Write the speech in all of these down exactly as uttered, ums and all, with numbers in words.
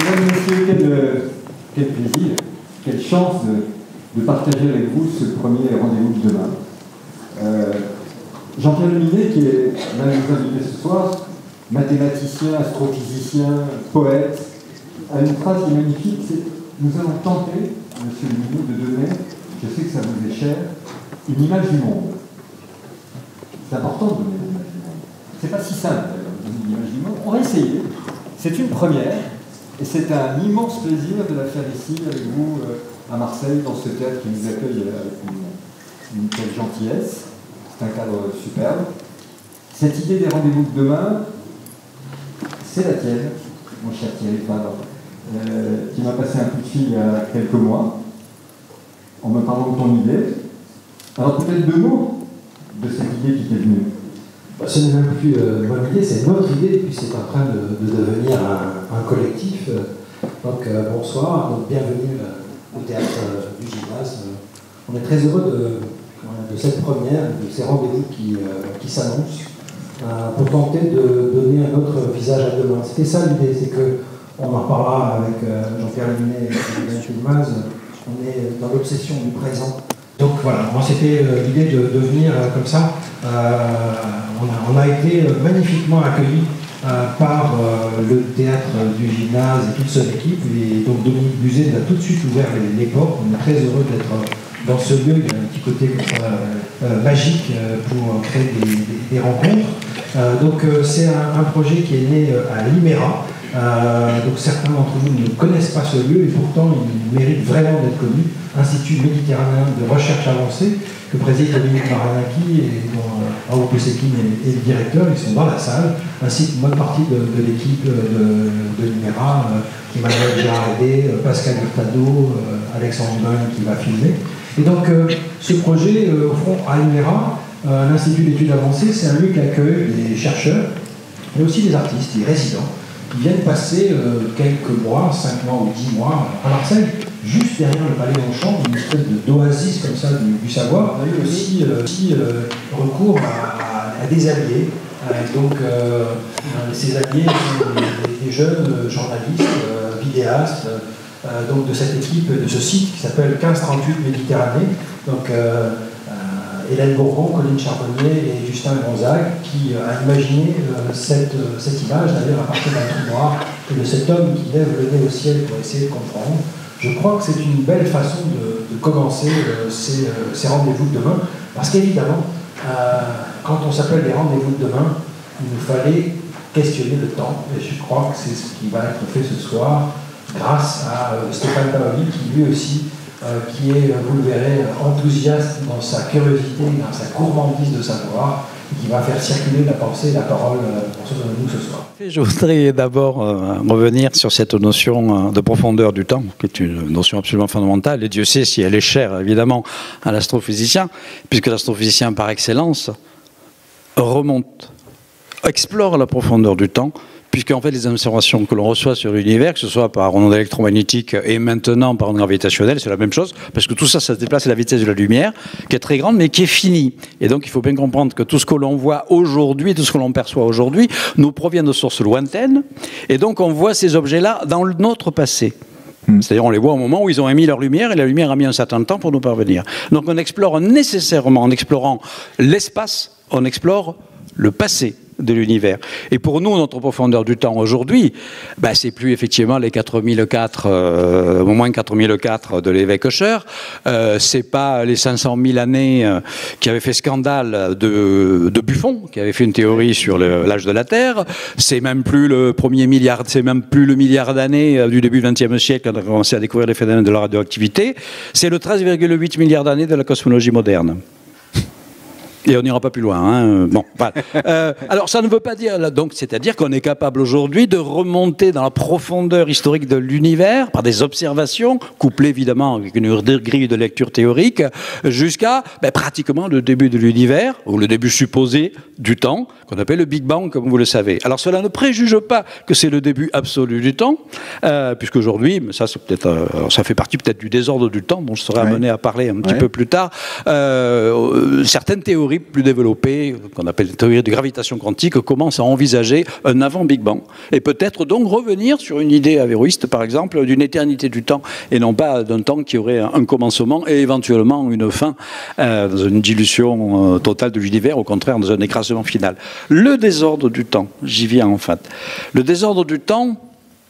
Mesdames et messieurs, quel, quel plaisir, quelle chance de, de partager avec vous ce premier rendez-vous de demain. Euh, Jean-Pierre Leminet, qui est l'un de nos invités ce soir, mathématicien, astrophysicien, poète, a une phrase qui est magnifique, c'est « Nous allons tenter, monsieur Leminet, de donner, je sais que ça vous est cher, une image du monde ». C'est important de donner une image du monde. C'est pas si simple, d'ailleurs, de donner une image du monde. On va essayer. C'est une première, et c'est un immense plaisir de la faire ici, avec vous, euh, à Marseille, dans ce théâtre qui nous accueille avec une, une telle gentillesse. C'est un cadre superbe. Cette idée des rendez-vous de demain, c'est la tienne, mon cher Thierry Favre, euh, qui m'a passé un coup de fil il y a quelques mois, en me parlant de ton idée. Alors peut-être deux mots de cette idée qui t'est venue. Ce n'est même plus euh, mon idée, c'est notre idée, puis c'est en train de, de devenir un, un collectif. Donc euh, bonsoir, donc bienvenue euh, au théâtre euh, du gymnase. On est très heureux de, de cette première, de ces rendez-vous qui, euh, qui s'annoncent, euh, pour tenter de donner un autre visage à demain. C'était ça l'idée, c'est que, on en reparlera avec euh, Jean-Pierre Leminet et Julien Schulmaz, on est dans l'obsession du présent. Donc voilà, moi c'était euh, l'idée de, de venir euh, comme ça. Euh, on, a, on a été euh, magnifiquement accueillis euh, par euh, le théâtre du gymnase et toute son équipe. Et donc Dominique Buzet a tout de suite ouvert les, les portes. On est très heureux d'être dans ce lieu. Il y a un petit côté comme ça, euh, magique euh, pour créer des, des, des rencontres. Euh, donc euh, c'est un, un projet qui est né euh, à l'Iméra. Euh, donc certains d'entre vous ne connaissent pas ce lieu et pourtant il mérite vraiment d'être connu. Institut méditerranéen de recherche avancée que préside Dominique Maranaki et dont euh, Raoul Poussekin est, est le directeur. Ils sont dans la salle, ainsi qu'une bonne partie de, de l'équipe de, de l'Iméra, euh, Emmanuel Gérardet, euh, Pascal Hurtado, euh, Alexandre Bain qui va filmer. Et donc euh, ce projet, euh, au fond, à l'Iméra, euh, l'Institut d'études avancées, c'est un lieu qui accueille des chercheurs, mais aussi des artistes, des résidents, qui viennent passer euh, quelques mois, cinq mois ou dix mois à Marseille, juste derrière le palais Longchamp, une espèce d'oasis comme ça du, du savoir. On a eu aussi, euh, aussi euh, recours à, à, à des alliés. Euh, donc euh, ces alliés sont des, des jeunes journalistes, euh, vidéastes, euh, donc de cette équipe, de ce site qui s'appelle quinze trente-huit Méditerranée. Donc euh, Hélène Bourgon, Colline Charbonnier et Justin Gonzague qui euh, a imaginé euh, cette, euh, cette image, d'ailleurs à partir d'un trou noir, et de cet homme qui lève le nez au ciel pour essayer de comprendre. Je crois que c'est une belle façon de, de commencer euh, ces, euh, ces rendez-vous de demain, parce qu'évidemment, euh, quand on s'appelle les rendez-vous de demain, il nous fallait questionner le temps, et je crois que c'est ce qui va être fait ce soir, grâce à euh, Stéphane Paoli, qui lui aussi Euh, qui est, vous le verrez, enthousiaste dans sa curiosité, dans sa gourmandise de savoir, et qui va faire circuler la pensée et la parole euh, pour ceux de nous ce soir. Je voudrais d'abord euh, revenir sur cette notion euh, de profondeur du temps, qui est une notion absolument fondamentale, et Dieu sait si elle est chère, évidemment, à l'astrophysicien, puisque l'astrophysicien, par excellence, remonte, explore la profondeur du temps, puisque en fait les observations que l'on reçoit sur l'univers, que ce soit par ondes électromagnétiques et maintenant par ondes gravitationnelles, c'est la même chose, parce que tout ça, ça se déplace à la vitesse de la lumière, qui est très grande, mais qui est finie. Et donc il faut bien comprendre que tout ce que l'on voit aujourd'hui, tout ce que l'on perçoit aujourd'hui, nous provient de sources lointaines, et donc on voit ces objets-là dans notre passé. C'est-à-dire on les voit au moment où ils ont émis leur lumière, et la lumière a mis un certain temps pour nous parvenir. Donc on explore nécessairement, en explorant l'espace, on explore le passé de l'univers. Et pour nous, notre profondeur du temps aujourd'hui, ben, c'est plus effectivement les quatre mille quatre, euh, au moins quatre mille quatre de l'évêque Usher, euh, c'est pas les cinq cent mille années euh, qui avaient fait scandale de, de Buffon, qui avait fait une théorie sur l'âge de la Terre, c'est même plus le premier milliard, c'est même plus le milliard d'années euh, du début du vingtième siècle quand on a commencé à découvrir les phénomènes de la radioactivité, c'est le treize virgule huit milliards d'années de la cosmologie moderne. Et on n'ira pas plus loin. Hein. Bon, voilà. euh, alors, ça ne veut pas dire, donc, c'est-à-dire qu'on est capable aujourd'hui de remonter dans la profondeur historique de l'univers par des observations, couplées évidemment avec une grille de lecture théorique, jusqu'à ben, pratiquement le début de l'univers, ou le début supposé du temps, qu'on appelle le Big Bang, comme vous le savez. Alors, cela ne préjuge pas que c'est le début absolu du temps, euh, puisqu'aujourd'hui, ça, c'est peut-être, euh, ça fait partie peut-être du désordre du temps, dont je serai amené ouais. à parler un petit ouais. peu plus tard. Euh, certaines théories théories plus développées, qu'on appelle les théories de gravitation quantique, commencent à envisager un avant-Big Bang. Et peut-être donc revenir sur une idée avéroïste, par exemple, d'une éternité du temps, et non pas d'un temps qui aurait un commencement et éventuellement une fin, euh, dans une dilution euh, totale de l'univers, au contraire, dans un écrasement final. Le désordre du temps, j'y viens en fait. Le désordre du temps,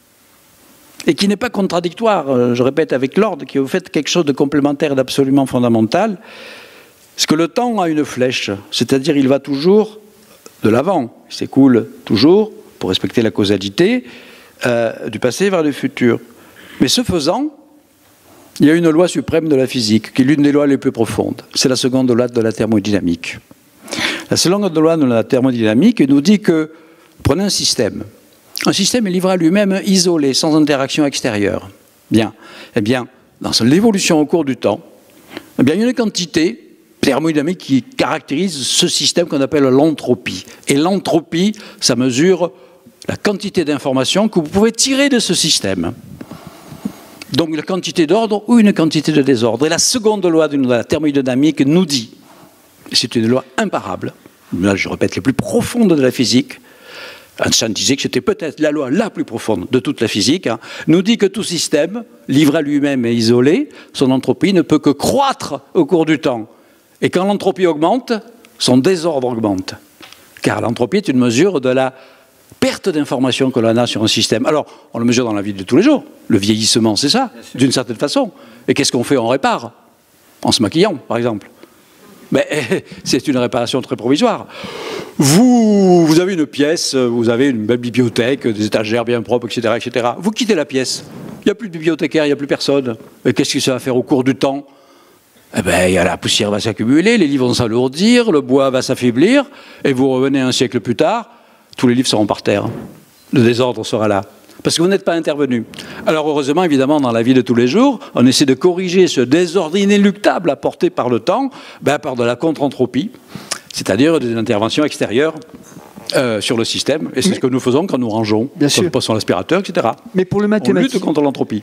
et qui n'est pas contradictoire, je répète, avec l'ordre, qui est au fait quelque chose de complémentaire et d'absolument fondamental, c'est que le temps a une flèche, c'est-à-dire il va toujours de l'avant, il s'écoule toujours, pour respecter la causalité, euh, du passé vers le futur. Mais ce faisant, il y a une loi suprême de la physique, qui est l'une des lois les plus profondes, c'est la seconde loi de la thermodynamique. La seconde loi de la thermodynamique nous dit que, prenez un système, un système est livré à lui-même isolé, sans interaction extérieure. Bien. Eh bien, dans l'évolution au cours du temps, eh bien, il y a une quantité thermodynamique qui caractérise ce système qu'on appelle l'entropie. Et l'entropie, ça mesure la quantité d'informations que vous pouvez tirer de ce système. Donc, la quantité d'ordre ou une quantité de désordre. Et la seconde loi de la thermodynamique nous dit, c'est une loi imparable, là je répète, les plus profondes de la physique, Einstein disait que c'était peut-être la loi la plus profonde de toute la physique, hein, nous dit que tout système, livré à lui-même et isolé, son entropie ne peut que croître au cours du temps. Et quand l'entropie augmente, son désordre augmente. Car l'entropie est une mesure de la perte d'information que l'on a sur un système. Alors, on le mesure dans la vie de tous les jours. Le vieillissement, c'est ça, d'une certaine façon. Et qu'est-ce qu'on fait? On répare. En se maquillant, par exemple. Mais c'est une réparation très provisoire. Vous, vous avez une pièce, vous avez une belle bibliothèque, des étagères bien propres, et cetera, et cetera. Vous quittez la pièce. Il n'y a plus de bibliothécaire, il n'y a plus personne. Et qu'est-ce que ça va faire au cours du temps? Eh bien, la poussière va s'accumuler, les livres vont s'alourdir, le bois va s'affaiblir, et vous revenez un siècle plus tard, tous les livres seront par terre. Le désordre sera là. Parce que vous n'êtes pas intervenu. Alors heureusement, évidemment, dans la vie de tous les jours, on essaie de corriger ce désordre inéluctable apporté par le temps, ben, par de la contre-entropie, c'est-à-dire des interventions extérieures euh, sur le système. Et c'est ce que nous faisons quand nous rangeons, bien quand nous passons l'aspirateur, et cetera. Mais pour le mathématicien... On lutte contre l'entropie.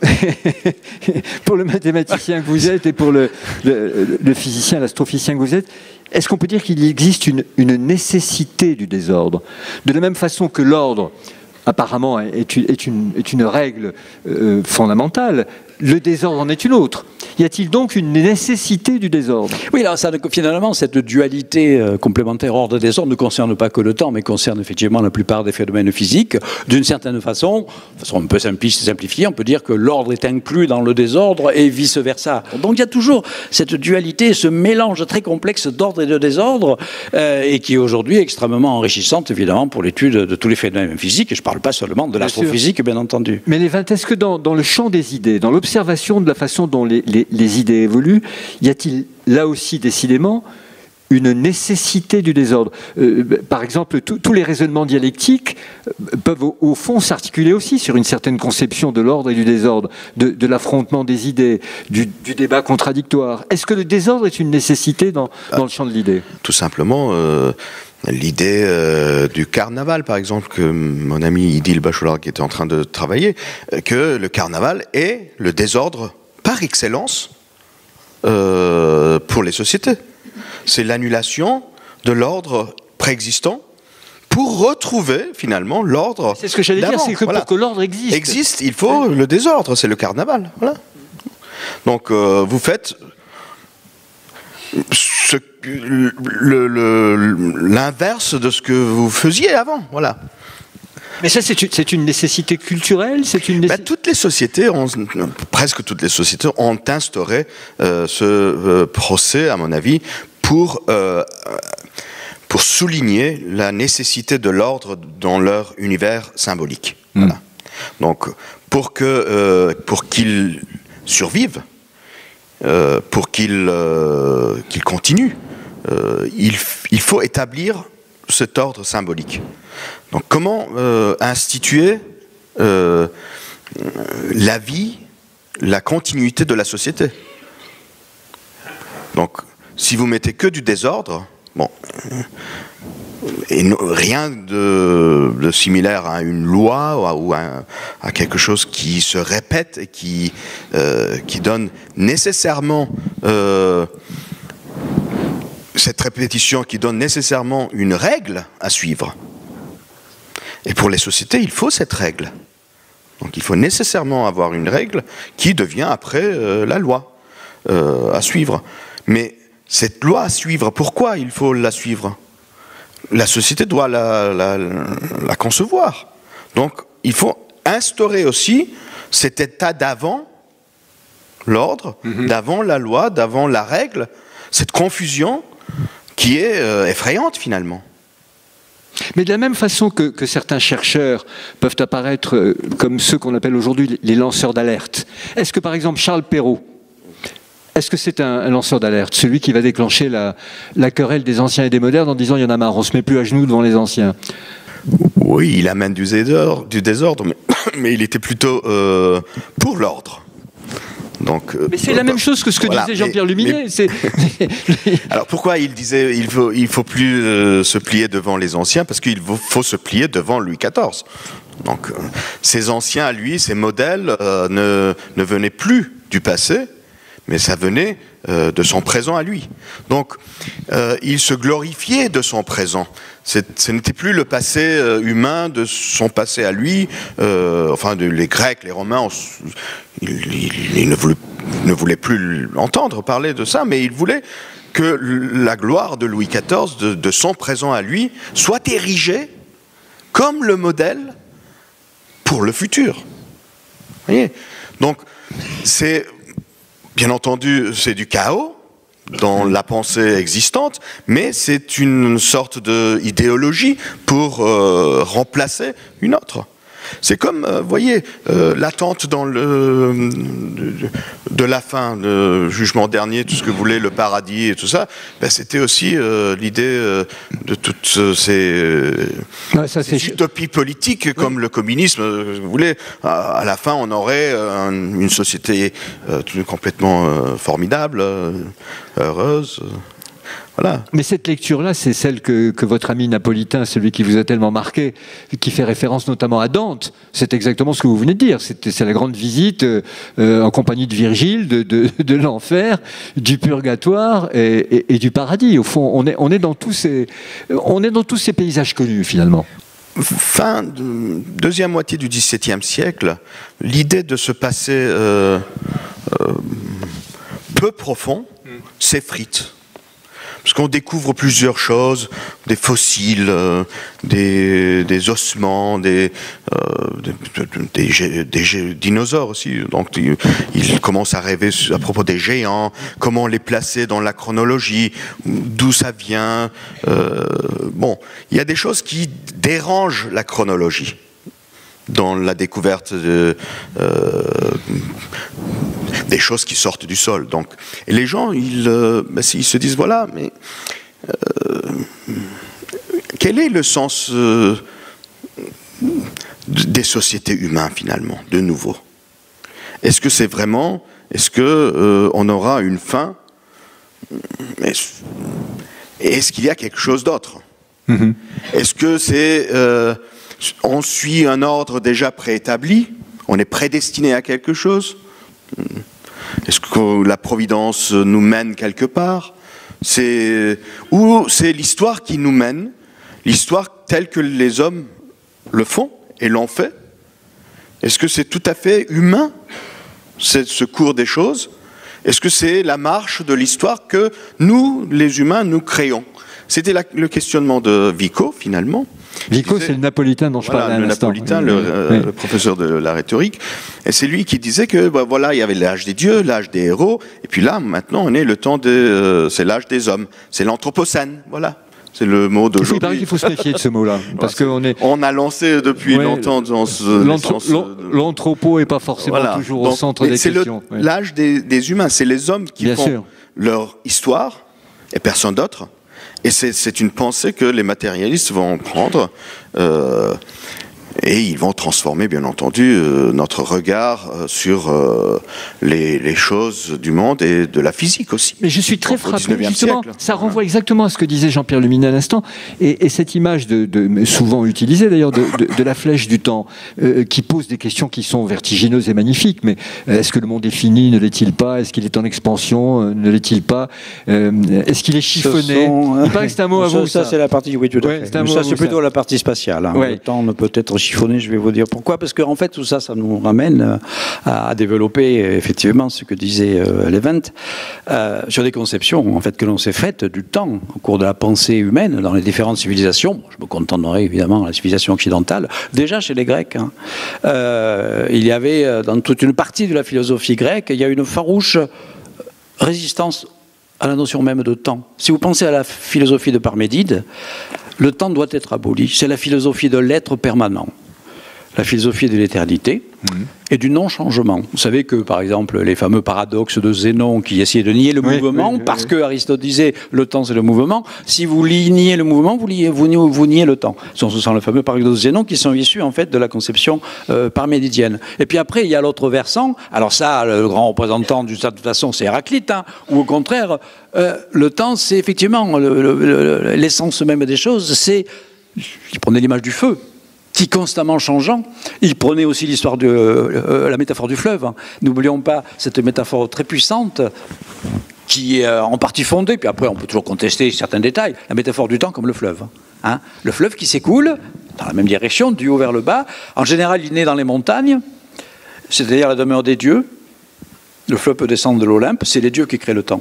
Pour le mathématicien que vous êtes et pour le, le, le physicien, l'astrophysicien que vous êtes, est-ce qu'on peut dire qu'il existe une, une nécessité du désordre? De la même façon que l'ordre, apparemment, est une, est une, est une règle euh, fondamentale, le désordre en est une autre. Y a-t-il donc une nécessité du désordre? Oui, alors ça, finalement, cette dualité euh, complémentaire ordre-désordre ne concerne pas que le temps, mais concerne effectivement la plupart des phénomènes physiques. D'une certaine façon, de façon un peu simplifiée, on peut dire que l'ordre est inclus dans le désordre et vice-versa. Donc il y a toujours cette dualité, ce mélange très complexe d'ordre et de désordre, euh, et qui est aujourd'hui extrêmement enrichissante, évidemment, pour l'étude de tous les phénomènes physiques. Et je ne parle pas seulement de l'astrophysique, bien entendu. Mais Lévin, est-ce que dans, dans le champ des idées, dans l'observation de la façon dont les, les les idées évoluent, y a-t-il là aussi décidément une nécessité du désordre? euh, Par exemple, tous les raisonnements dialectiques peuvent au, au fond s'articuler aussi sur une certaine conception de l'ordre et du désordre, de, de l'affrontement des idées, du, du débat contradictoire. Est-ce que le désordre est une nécessité dans, dans le champ de l'idée? Tout simplement... Euh... L'idée euh, du carnaval, par exemple, que mon ami Idil Bachelard qui était en train de travailler, que le carnaval est le désordre par excellence euh, pour les sociétés. C'est l'annulation de l'ordre préexistant pour retrouver finalement l'ordre. C'est ce que j'allais dire, c'est que voilà. Pour que l'ordre existe. Existe, il faut le désordre, c'est le carnaval. Voilà. Donc euh, vous faites ce l'inverse de ce que vous faisiez avant, voilà. Mais ça, c'est une, c'est une nécessité culturelle, c'est une nécessité... Ben, toutes les sociétés, ont, presque toutes les sociétés, ont instauré euh, ce euh, procès, à mon avis, pour euh, pour souligner la nécessité de l'ordre dans leur univers symbolique. Mmh. Voilà. Donc, pour que euh, pour qu'ils survivent, euh, pour qu'ils euh, qu'ils continuent. Euh, il, il faut établir cet ordre symbolique. Donc comment euh, instituer euh, la vie, la continuité de la société? Donc si vous mettez que du désordre, bon, et no, rien de, de similaire à une loi ou à, à quelque chose qui se répète et qui, euh, qui donne nécessairement... Euh, cette répétition qui donne nécessairement une règle à suivre. Et pour les sociétés, il faut cette règle. Donc il faut nécessairement avoir une règle qui devient après euh, la loi euh, à suivre. Mais cette loi à suivre, pourquoi il faut la suivre? La société doit la, la, la concevoir. Donc il faut instaurer aussi cet état d'avant l'ordre, mm-hmm. d'avant la loi, d'avant la règle, cette confusion qui est euh, effrayante finalement. Mais de la même façon que, que certains chercheurs peuvent apparaître euh, comme ceux qu'on appelle aujourd'hui les lanceurs d'alerte, est-ce que par exemple Charles Perrault, est-ce que c'est un, un lanceur d'alerte, celui qui va déclencher la, la querelle des anciens et des modernes en disant il y en a marre, on ne se met plus à genoux devant les anciens? Oui, il amène du désordre, du désordre mais, mais il était plutôt euh, pour l'ordre. Donc, mais c'est euh, la même chose que ce que voilà, disait Jean-Pierre Luminet. Mais... Alors pourquoi il disait il faut il faut plus euh, se plier devant les anciens? Parce qu'il faut, faut se plier devant Louis quatorze. Donc euh, ces anciens à lui, ces modèles euh, ne ne venaient plus du passé, mais ça venait euh, de son présent à lui. Donc euh, il se glorifiait de son présent. C'est, ce n'était plus le passé euh, humain de son passé à lui. Euh, enfin, de, les Grecs, les Romains, on, ils, ils, ils ne, voulaient, ne voulaient plus entendre parler de ça, mais ils voulaient que la gloire de Louis quatorze, de, de son présent à lui, soit érigée comme le modèle pour le futur. Vous voyez ? Donc, c'est, bien entendu, c'est du chaos dans la pensée existante, mais c'est une sorte d'idéologie pour euh, remplacer une autre. C'est comme, vous euh, voyez, euh, l'attente dans le de, de la fin, le jugement dernier, tout ce que voulait le paradis et tout ça, ben, c'était aussi euh, l'idée euh, de toutes ces, ouais, ça, ces utopies politiques, oui. Comme le communisme. Vous voulez, à, à la fin, on aurait un, une société euh, complètement euh, formidable, euh, heureuse. Voilà. Mais cette lecture-là, c'est celle que, que votre ami napolitain, celui qui vous a tellement marqué, qui fait référence notamment à Dante, c'est exactement ce que vous venez de dire. C'est, c'est la grande visite euh, en compagnie de Virgile, de, de, de l'enfer, du purgatoire et, et, et du paradis. Au fond, on est, on est dans tous ces, on est dans tous ces paysages connus, finalement. Fin de, deuxième moitié du dix-septième siècle, l'idée de ce passé euh, euh, peu profond s'effrite. Parce qu'on découvre plusieurs choses, des fossiles, euh, des, des ossements, des, euh, des, des, des, des dinosaures aussi. Donc il, il commence à rêver à propos des géants, comment les placer dans la chronologie, d'où ça vient. Euh, bon, il y a des choses qui dérangent la chronologie dans la découverte de, euh, des choses qui sortent du sol. Donc, et les gens, ils, euh, ben, ils se disent, voilà, mais euh, quel est le sens euh, des sociétés humaines, finalement, de nouveau? Est-ce que c'est vraiment, est-ce que euh, on aura une fin? Est-ce, est-ce qu'il y a quelque chose d'autre? Mm-hmm. Est-ce que c'est... Euh, on suit un ordre déjà préétabli? On est prédestiné à quelque chose? Est-ce que la providence nous mène quelque part? C'est, ou c'est l'histoire qui nous mène, l'histoire telle que les hommes le font et l'ont fait? Est-ce que c'est tout à fait humain, c'est ce cours des choses? Est-ce que c'est la marche de l'histoire que nous, les humains, nous créons? C'était la, le questionnement de Vico, finalement. Vico, c'est le napolitain dont je voilà, parlais à le l'instant. napolitain, le, euh, oui. le professeur de la rhétorique, et c'est lui qui disait que bah, voilà, il y avait l'âge des dieux, l'âge des héros, et puis là, maintenant, on est le temps de, euh, c'est l'âge des hommes, c'est l'anthropocène, voilà. C'est le mot d'aujourd'hui. Il paraît qu'il faut se méfier de ce mot-là, parce qu'on est. On a lancé depuis ouais, longtemps dans ce. L'anthro- de... L'anthropo est pas forcément voilà. toujours Donc, au centre des c'est questions. C'est le, l'âge des, des humains, c'est les hommes qui Bien font sûr. leur histoire et personne d'autre. Et c'est, c'est une pensée que les matérialistes vont prendre. Euh, et ils vont transformer, bien entendu, euh, notre regard euh, sur euh, les, les choses du monde et de la physique aussi. Mais je suis très frappé, justement, siècle. ça renvoie exactement à ce que disait Jean-Pierre Luminet à l'instant, et, et cette image, de, de, souvent utilisée d'ailleurs, de, de, de la flèche du temps, euh, qui pose des questions qui sont vertigineuses et magnifiques, mais euh, est-ce que le monde est fini, ne l'est-il pas? Est-ce qu'il est en expansion, euh, ne l'est-il pas? euh, Est-ce qu'il est chiffonné? sont... Il paraît que c'est un mot à ça, vous, ça, ça. c'est la partie, oui, tout à Ouais, fait. c'est un Mais mot ça, à vous, c'est plutôt ça. la partie spatiale. Hein. Ouais. Le temps ne peut être chiffonné, je vais vous dire pourquoi. Parce qu'en fait, tout ça, ça nous ramène à, à développer, effectivement, ce que disait euh, Levent, euh, sur des conceptions, en fait, que l'on s'est faites du temps, au cours de la pensée humaine, dans les différentes civilisations. Je me contenterai, évidemment, de la civilisation occidentale. Déjà, chez les Grecs, hein, euh, il y avait, dans toute une partie de la philosophie grecque, il y a une farouche résistance à la notion même de temps. Si vous pensez à la philosophie de Parménide, le temps doit être aboli. C'est la philosophie de l'être permanent, la philosophie de l'éternité mmh. et du non-changement. Vous savez que, par exemple, les fameux paradoxes de Zénon qui essayaient de nier le oui, mouvement, oui, oui, parce oui. que Aristote disait le temps c'est le mouvement, si vous niez le mouvement, vous niez, vous, niez, vous niez le temps. Ce sont les fameux paradoxes de Zénon qui sont issus en fait de la conception euh, parménidienne. Et puis après, il y a l'autre versant, alors ça, le grand représentant du ça, de toute façon, c'est Héraclite, hein, ou au contraire, euh, le temps, c'est effectivement l'essence le, le, même des choses, c'est, je prenais l'image du feu, qui constamment changeant. Il prenait aussi l'histoire de euh, la métaphore du fleuve. Hein. N'oublions pas cette métaphore très puissante qui est en partie fondée, puis après on peut toujours contester certains détails, la métaphore du temps comme le fleuve. Hein. Le fleuve qui s'écoule dans la même direction, du haut vers le bas. En général, il naît dans les montagnes, c'est-à-dire la demeure des dieux. Le fleuve peut descendre de l'Olympe, c'est les dieux qui créent le temps.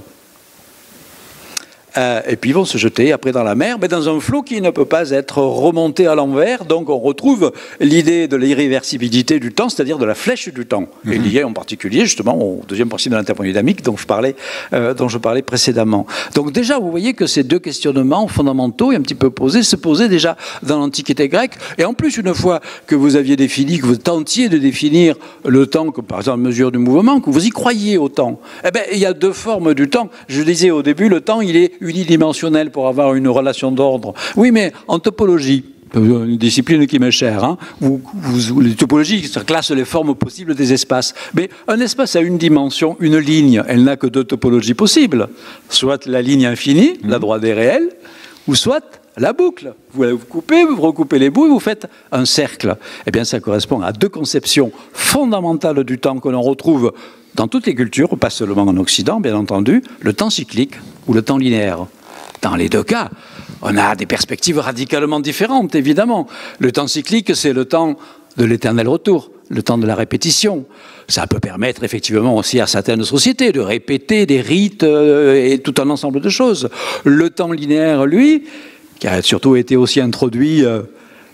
Euh, et puis ils vont se jeter après dans la mer, mais dans un flot qui ne peut pas être remonté à l'envers. Donc on retrouve l'idée de l'irréversibilité du temps, c'est-à-dire de la flèche du temps, mmh. et liée en particulier justement au deuxième principe de l'interprétation dont je parlais, euh, dont je parlais précédemment. Donc déjà, vous voyez que ces deux questionnements fondamentaux et un petit peu posés se posaient déjà dans l'Antiquité grecque. Et en plus, une fois que vous aviez défini, que vous tentiez de définir le temps comme par exemple mesure du mouvement, que vous y croyiez au temps, eh bien, il y a deux formes du temps. Je disais au début, le temps, il est unidimensionnel pour avoir une relation d'ordre. Oui, mais en topologie, une discipline qui m'est chère, hein, vous, vous, les topologies classent les formes possibles des espaces. Mais un espace a une dimension, une ligne, elle n'a que deux topologies possibles. Soit la ligne infinie, mmh. la droite des réels, ou soit la boucle. Vous, vous coupez, vous recoupez les bouts et vous faites un cercle. Eh bien, ça correspond à deux conceptions fondamentales du temps que l'on retrouve dans toutes les cultures, pas seulement en Occident, bien entendu, le temps cyclique ou le temps linéaire. Dans les deux cas, on a des perspectives radicalement différentes, évidemment. Le temps cyclique, c'est le temps de l'éternel retour, le temps de la répétition. Ça peut permettre effectivement aussi à certaines sociétés de répéter des rites euh, et tout un ensemble de choses. Le temps linéaire, lui, qui a surtout été aussi introduit euh,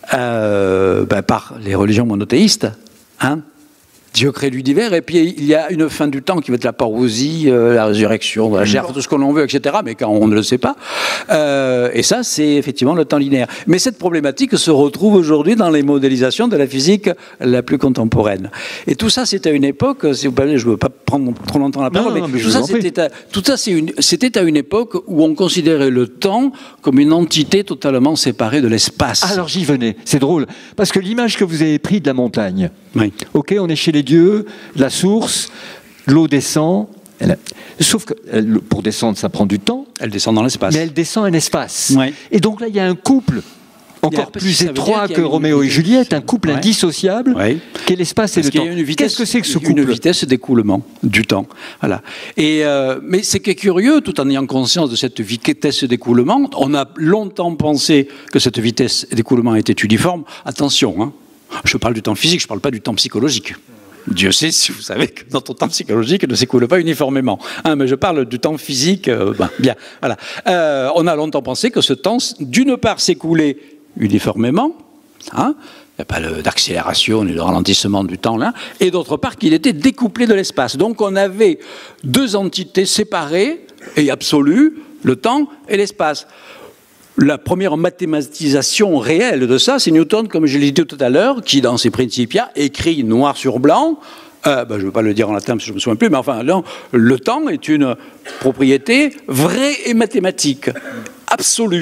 euh, ben, par les religions monothéistes, hein, Dieu crée l'univers, et puis il y a une fin du temps qui va être la parousie, euh, la résurrection, la gerbe, tout ce que l'on veut, et cetera, mais quand on ne le sait pas. Euh, et ça, c'est effectivement le temps linéaire. Mais cette problématique se retrouve aujourd'hui dans les modélisations de la physique la plus contemporaine. Et tout ça, c'était à une époque, si vous parlez, je ne veux pas prendre trop longtemps la parole, non, non, mais, mais tout, ça, c'était à, tout ça, c'était à une époque où on considérait le temps comme une entité totalement séparée de l'espace. Alors j'y venais, c'est drôle, parce que l'image que vous avez prise de la montagne, oui. ok, on est chez les dieux, la source, l'eau descend, elle, sauf que elle, pour descendre ça prend du temps. Elle descend dans l'espace. Mais elle descend un espace. Oui. Et donc là il y a un couple encore plus étroit que Roméo et Juliette, un couple ouais. indissociable, ouais. qu'est l'espace et le temps. Qu'est-ce que c'est que ce couple ? Une vitesse d'écoulement du temps. Voilà. Et euh, mais c'est qui est curieux, tout en ayant conscience de cette vitesse d'écoulement, on a longtemps pensé que cette vitesse d'écoulement était uniforme. Attention, hein. Je parle du temps physique, je ne parle pas du temps psychologique. Dieu sait si vous savez que notre temps psychologique ne s'écoule pas uniformément. Hein, mais je parle du temps physique. Euh, ben, bien, voilà. Euh, on a longtemps pensé que ce temps, d'une part, s'écoulait uniformément. Hein, il n'y a pas d'accélération ni de ralentissement du temps là. Et d'autre part, qu'il était découplé de l'espace. Donc on avait deux entités séparées et absolues, le temps et l'espace. La première mathématisation réelle de ça, c'est Newton, comme je l'ai dit tout à l'heure, qui, dans ses Principia, écrit noir sur blanc, euh, ben, je ne veux pas le dire en latin parce que je ne me souviens plus, mais enfin, non, le temps est une propriété vraie et mathématique, absolue.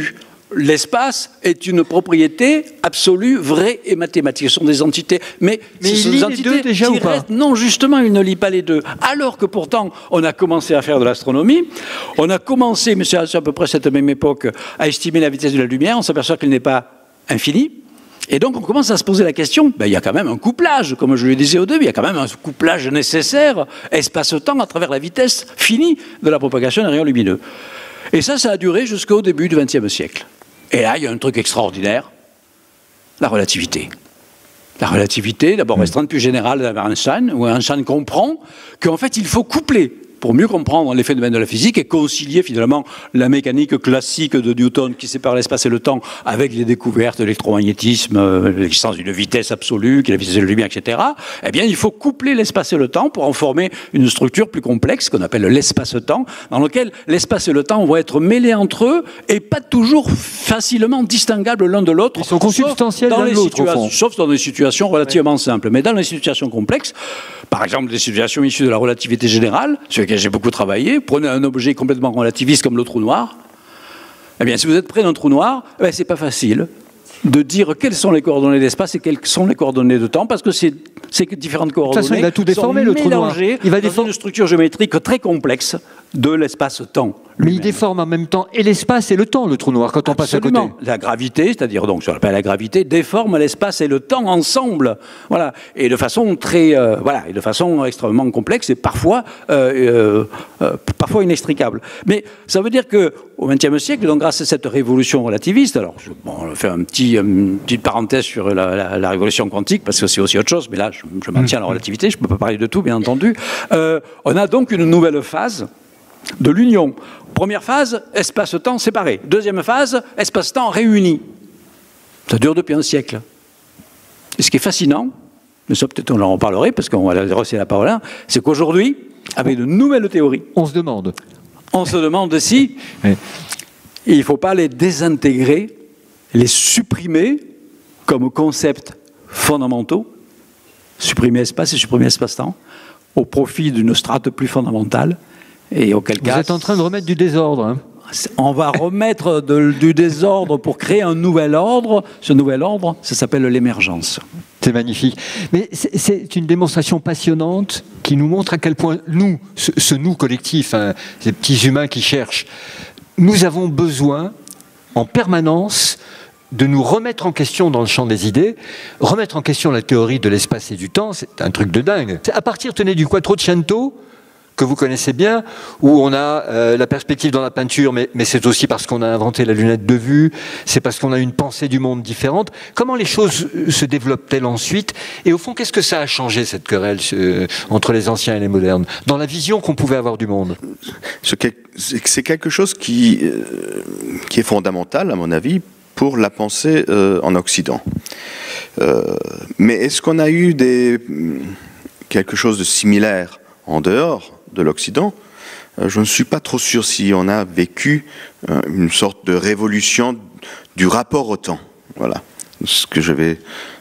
l'espace est une propriété absolue, vraie et mathématique. Ce sont des entités, mais, mais ce il sont lit des les entités deux déjà qui ou pas restent... Non, justement, il ne lit pas les deux. Alors que pourtant, on a commencé à faire de l'astronomie, on a commencé, mais c'est à peu près cette même époque, à estimer la vitesse de la lumière, on s'aperçoit qu'elle n'est pas infinie. Et donc, on commence à se poser la question, ben, il y a quand même un couplage, comme je le disais au début, il y a quand même un couplage nécessaire, espace-temps, à travers la vitesse finie de la propagation des rayons lumineux. Et ça, ça a duré jusqu'au début du vingtième siècle. Et là, il y a un truc extraordinaire, la relativité. La relativité, d'abord restreinte, plus générale vers Einstein, où Einstein comprend qu'en fait, il faut coupler, pour mieux comprendre les phénomènes de la physique et concilier finalement la mécanique classique de Newton qui sépare l'espace et le temps avec les découvertes de l'électromagnétisme, euh, l'existence d'une vitesse absolue, qui est la vitesse de la lumière, et cetera. Eh bien, il faut coupler l'espace et le temps pour en former une structure plus complexe qu'on appelle l'espace-temps, dans lequel l'espace et le temps vont être mêlés entre eux et pas toujours facilement distinguables l'un de l'autre. Ils sont consubstantiels l'un de l'autre, au fond. Sauf dans des situations relativement ouais. simples. Mais dans les situations complexes, par exemple des situations issues de la relativité générale, sur lesquelles j'ai beaucoup travaillé, prenez un objet complètement relativiste comme le trou noir, eh bien si vous êtes près d'un trou noir, eh bien, c'est pas facile de dire quelles sont les coordonnées d'espace et quelles sont les coordonnées de temps, parce que c'est ces différentes coordonnées de toute façon, il va tout déformer, le trou noir. Il va déformer une structure géométrique très complexe de l'espace-temps. Mais il déforme en même temps et l'espace et le temps, le trou noir, quand on Absolument. passe à côté. La gravité, c'est-à-dire donc ce qu'on appelle la gravité, déforme l'espace et le temps ensemble, voilà, et de façon très, euh, voilà, et de façon extrêmement complexe et parfois, euh, euh, euh, parfois inextricable. Mais ça veut dire que au vingtième siècle, donc grâce à cette révolution relativiste, alors je, bon, on fait un petit, une petite parenthèse sur la, la, la révolution quantique parce que c'est aussi autre chose, mais là je, je m'en tiens à la relativité, je ne peux pas parler de tout, bien entendu. Euh, on a donc une nouvelle phase de l'union. Première phase, espace-temps séparé. Deuxième phase, espace-temps réuni. Ça dure depuis un siècle. Et ce qui est fascinant, mais ça peut-être on en reparlerait parce qu'on va adresser la parole là, c'est qu'aujourd'hui, avec de nouvelles théories, on se demande. On se demande si oui. il ne faut pas les désintégrer, les supprimer comme concepts fondamentaux, supprimer espace et supprimer espace-temps, au profit d'une strate plus fondamentale. Et auquel cas, vous êtes en train de remettre du désordre. Hein. On va remettre de, du désordre pour créer un nouvel ordre. Ce nouvel ordre, ça s'appelle l'émergence. C'est magnifique. Mais c'est une démonstration passionnante qui nous montre à quel point nous, ce, ce nous collectif, hein, ces petits humains qui cherchent, nous avons besoin en permanence de nous remettre en question dans le champ des idées, remettre en question la théorie de l'espace et du temps, c'est un truc de dingue. À partir, tenez, du Quattrocento, que vous connaissez bien, où on a euh, la perspective dans la peinture, mais, mais c'est aussi parce qu'on a inventé la lunette de vue, c'est parce qu'on a une pensée du monde différente. Comment les choses se développent-elles ensuite? Et au fond, qu'est-ce que ça a changé, cette querelle euh, entre les anciens et les modernes, dans la vision qu'on pouvait avoir du monde? C'est quelque chose qui, euh, qui est fondamental, à mon avis, pour la pensée euh, en Occident. Euh, mais est-ce qu'on a eu des, quelque chose de similaire en dehors de l'Occident? Je ne suis pas trop sûr si on a vécu une sorte de révolution du rapport au temps. Voilà ce que je vais.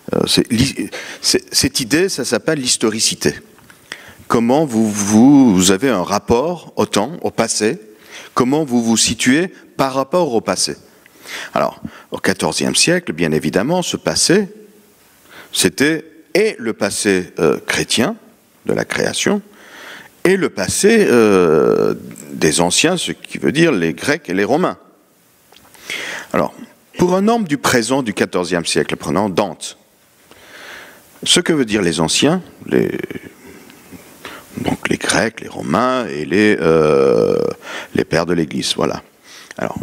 Cette idée, ça s'appelle l'historicité. Comment vous, vous, vous avez un rapport au temps, au passé? Comment vous vous situez par rapport au passé? Alors, au quatorzième siècle, bien évidemment, ce passé, c'était et le passé euh, chrétien de la création, et le passé euh, des anciens, ce qui veut dire les Grecs et les Romains. Alors, pour un homme du présent du quatorzième siècle, prenant Dante, ce que veut dire les anciens, les, donc les Grecs, les Romains et les, euh, les pères de l'Église, voilà. Alors,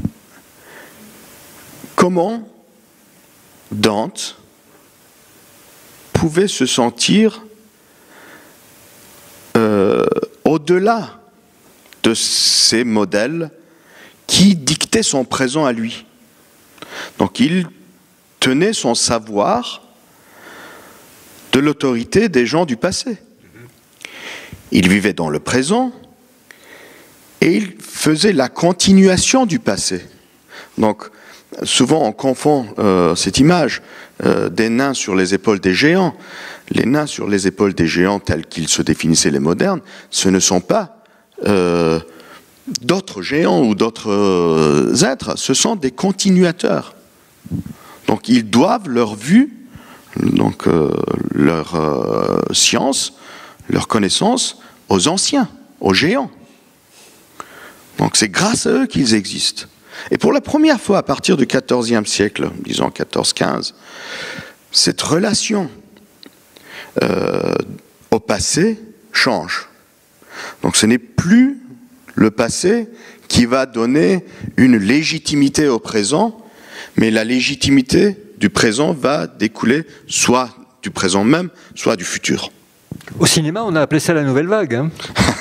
comment Dante pouvait se sentir euh, au-delà de ces modèles qui dictaient son présent à lui? Donc il tenait son savoir de l'autorité des gens du passé. Il vivait dans le présent et il faisait la continuation du passé. Donc souvent on confond euh, cette image euh, des nains sur les épaules des géants. Les nains sur les épaules des géants tels qu'ils se définissaient les modernes, ce ne sont pas euh, d'autres géants ou d'autres euh, êtres, ce sont des continuateurs. Donc ils doivent leur vue, donc euh, leur euh, science, leur connaissance aux anciens, aux géants. Donc c'est grâce à eux qu'ils existent. Et pour la première fois, à partir du quatorzième siècle, disons quatorze quinze, cette relation euh, au passé change. Donc ce n'est plus le passé qui va donner une légitimité au présent, mais la légitimité du présent va découler soit du présent même, soit du futur. Au cinéma, on a appelé ça la nouvelle vague. Hein.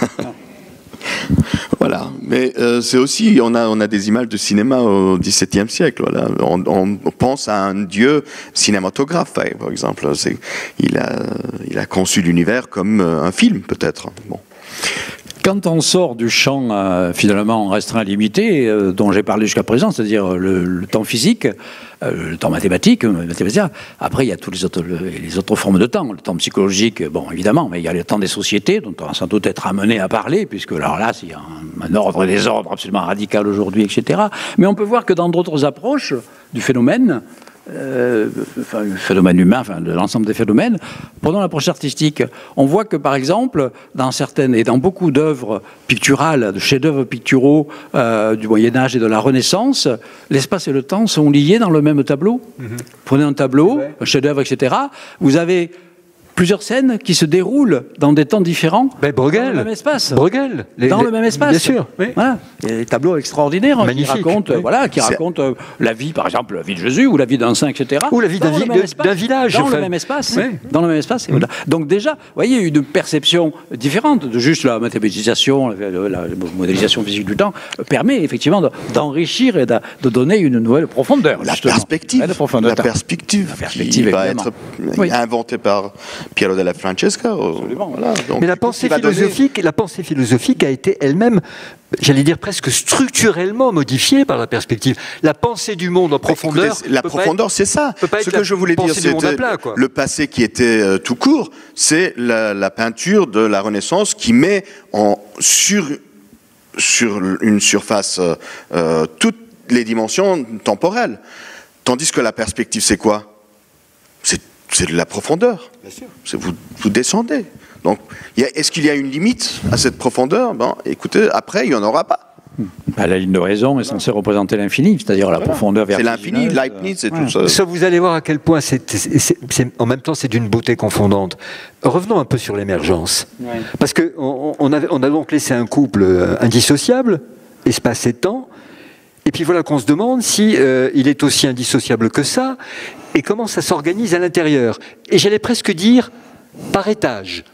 Voilà, mais euh, c'est aussi, on a, on a des images de cinéma au dix-septième siècle. Voilà. On, on pense à un dieu cinématographe, par exemple. C'est, il, a, il a conçu l'univers comme un film, peut-être. Bon. Quand on sort du champ euh, finalement restreint limité, euh, dont j'ai parlé jusqu'à présent, c'est-à-dire le, le temps physique, euh, le temps mathématique, mathématicien, après il y a toutes les autres, les autres formes de temps. Le temps psychologique, bon évidemment, mais il y a le temps des sociétés, dont on va sans doute être amené à parler, puisque alors là, il y a un, un ordre et des ordres absolument radical aujourd'hui, et cetera. Mais on peut voir que dans d'autres approches du phénomène, Euh, enfin, le phénomène humain, enfin, de l'ensemble des phénomènes. Prenons l'approche artistique. On voit que, par exemple, dans certaines et dans beaucoup d'œuvres picturales, de chefs-d'œuvre picturaux euh, du Moyen-Âge et de la Renaissance, l'espace et le temps sont liés dans le même tableau. Mm-hmm. Prenez un tableau, ouais. un chef-d'œuvre, et cetera. Vous avez plusieurs scènes qui se déroulent dans des temps différents, ben, Bruegel, dans le même espace. Bruegel, les, dans les, le même espace. Bien sûr. Oui. Voilà. Il y a des tableaux extraordinaires magnifiques, qui racontent, oui. voilà, qui racontent euh, la vie, par exemple, la vie de Jésus ou la vie d'un saint, et cetera. Ou la vie d'un, vi d'un village. Dans enfin. le même espace. Oui. Dans le même espace. Mmh. Voilà. Donc déjà, vous voyez, il y a une perception différente de juste la mathématisation, la, la, la modélisation physique du temps, permet effectivement d'enrichir et de, de donner une nouvelle profondeur. La perspective. La, profondeur la perspective. La perspective, qui va évidemment. être oui. inventée par Piero della Francesca. Voilà. Donc, mais la pensée, philosophique, donner... la pensée philosophique a été elle-même, j'allais dire presque structurellement modifiée par la perspective. La pensée du monde en profondeur. Écoutez, la profondeur, c'est ça. Ce que je voulais dire, c'est le passé qui était euh, tout court, c'est la, la peinture de la Renaissance qui met en, sur, sur une surface euh, toutes les dimensions temporelles. Tandis que la perspective, c'est quoi ? C'est de la profondeur. Vous, vous descendez. Donc, est-ce qu'il y a une limite à cette profondeur ? Ben, écoutez, après, il n'y en aura pas. Ben, la ligne d'horizon est censée représenter l'infini, c'est-à-dire la voilà. profondeur vertigineuse. C'est l'infini, Leibniz, c'est ouais. tout ça. Ça, vous allez voir à quel point, c'est, c'est, c'est, en même temps, c'est d'une beauté confondante. Revenons un peu sur l'émergence. Ouais. Parce qu'on on a, on a donc laissé un couple indissociable, espace et temps, et puis voilà qu'on se demande si euh, il est aussi indissociable que ça, et comment ça s'organise à l'intérieur. Et j'allais presque dire par étage.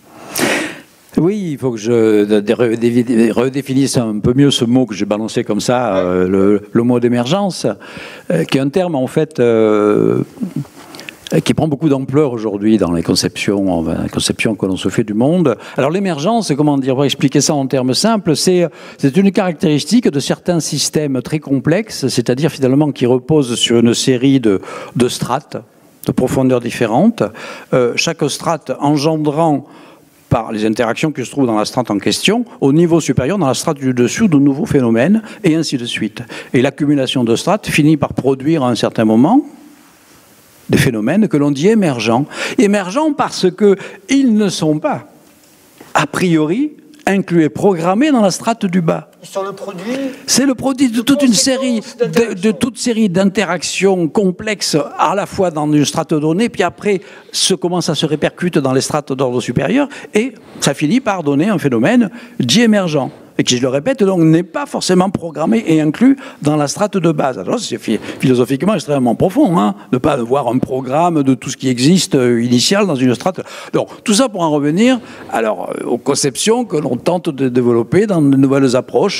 Oui, il faut que je redéfinisse un peu mieux ce mot que j'ai balancé comme ça, euh, le, le mot d'émergence, euh, qui est un terme en fait euh, qui prend beaucoup d'ampleur aujourd'hui dans les conceptions, les conceptions que l'on se fait du monde. Alors l'émergence, comment dire, pour expliquer ça en termes simples, c'est c'est une caractéristique de certains systèmes très complexes, c'est-à-dire finalement qui reposent sur une série de, de strates, de profondeurs différentes, euh, chaque strate engendrant par les interactions qui se trouvent dans la strate en question, au niveau supérieur, dans la strate du dessus, de nouveaux phénomènes, et ainsi de suite. Et l'accumulation de strates finit par produire à un certain moment des phénomènes que l'on dit émergents. Émergents parce qu'ils ne sont pas, a priori, inclus et programmés dans la strate du bas. Ils sont le produit. C'est le produit de toute une série, de, de toute série d'interactions complexes, à la fois dans une strate donnée, puis après, ce commence à se répercute dans les strates d'ordre supérieur, et ça finit par donner un phénomène dit émergent. Et qui, je le répète, donc n'est pas forcément programmé et inclus dans la strate de base. Alors c'est philosophiquement extrêmement profond, hein, de ne pas avoir un programme de tout ce qui existe euh, initial dans une strate. Donc tout ça pour en revenir alors, aux conceptions que l'on tente de développer dans de nouvelles approches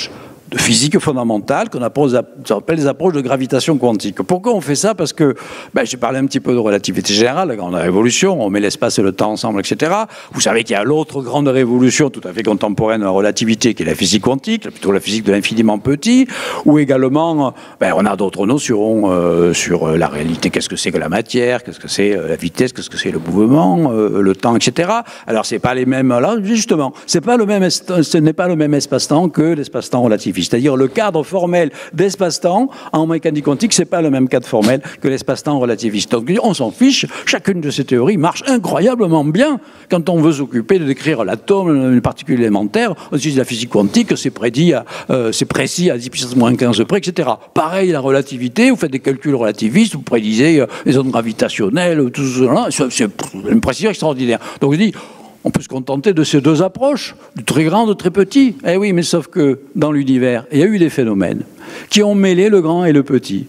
de physique fondamentale qu'on appelle les approches de gravitation quantique. Pourquoi on fait ça? Parce que, ben, j'ai parlé un petit peu de relativité générale, la grande révolution, on met l'espace et le temps ensemble, et cetera. Vous savez qu'il y a l'autre grande révolution tout à fait contemporaine de la relativité, qui est la physique quantique, plutôt la physique de l'infiniment petit, où également, ben, on a d'autres notions euh, sur la réalité, qu'est-ce que c'est que la matière, qu'est-ce que c'est la vitesse, qu'est-ce que c'est le mouvement, euh, le temps, et cetera. Alors, c'est pas les mêmes, là, justement, c'est pas le même, ce n'est pas le même espace-temps que l'espace-temps relativiste. C'est-à-dire le cadre formel d'espace-temps en mécanique quantique, c'est pas le même cadre formel que l'espace-temps relativiste. Donc on s'en fiche, chacune de ces théories marche incroyablement bien quand on veut s'occuper de décrire l'atome, une particule élémentaire. On utilise la physique quantique, c'est prédit, à, euh, c'est précis à dix puissance moins quinze près, et cetera. Pareil, la relativité, vous faites des calculs relativistes, vous prédisez euh, les ondes gravitationnelles, tout cela, c'est une précision extraordinaire. Donc je dis, on peut se contenter de ces deux approches, du très grand, du très petit. Eh oui, mais sauf que dans l'univers, il y a eu des phénomènes qui ont mêlé le grand et le petit.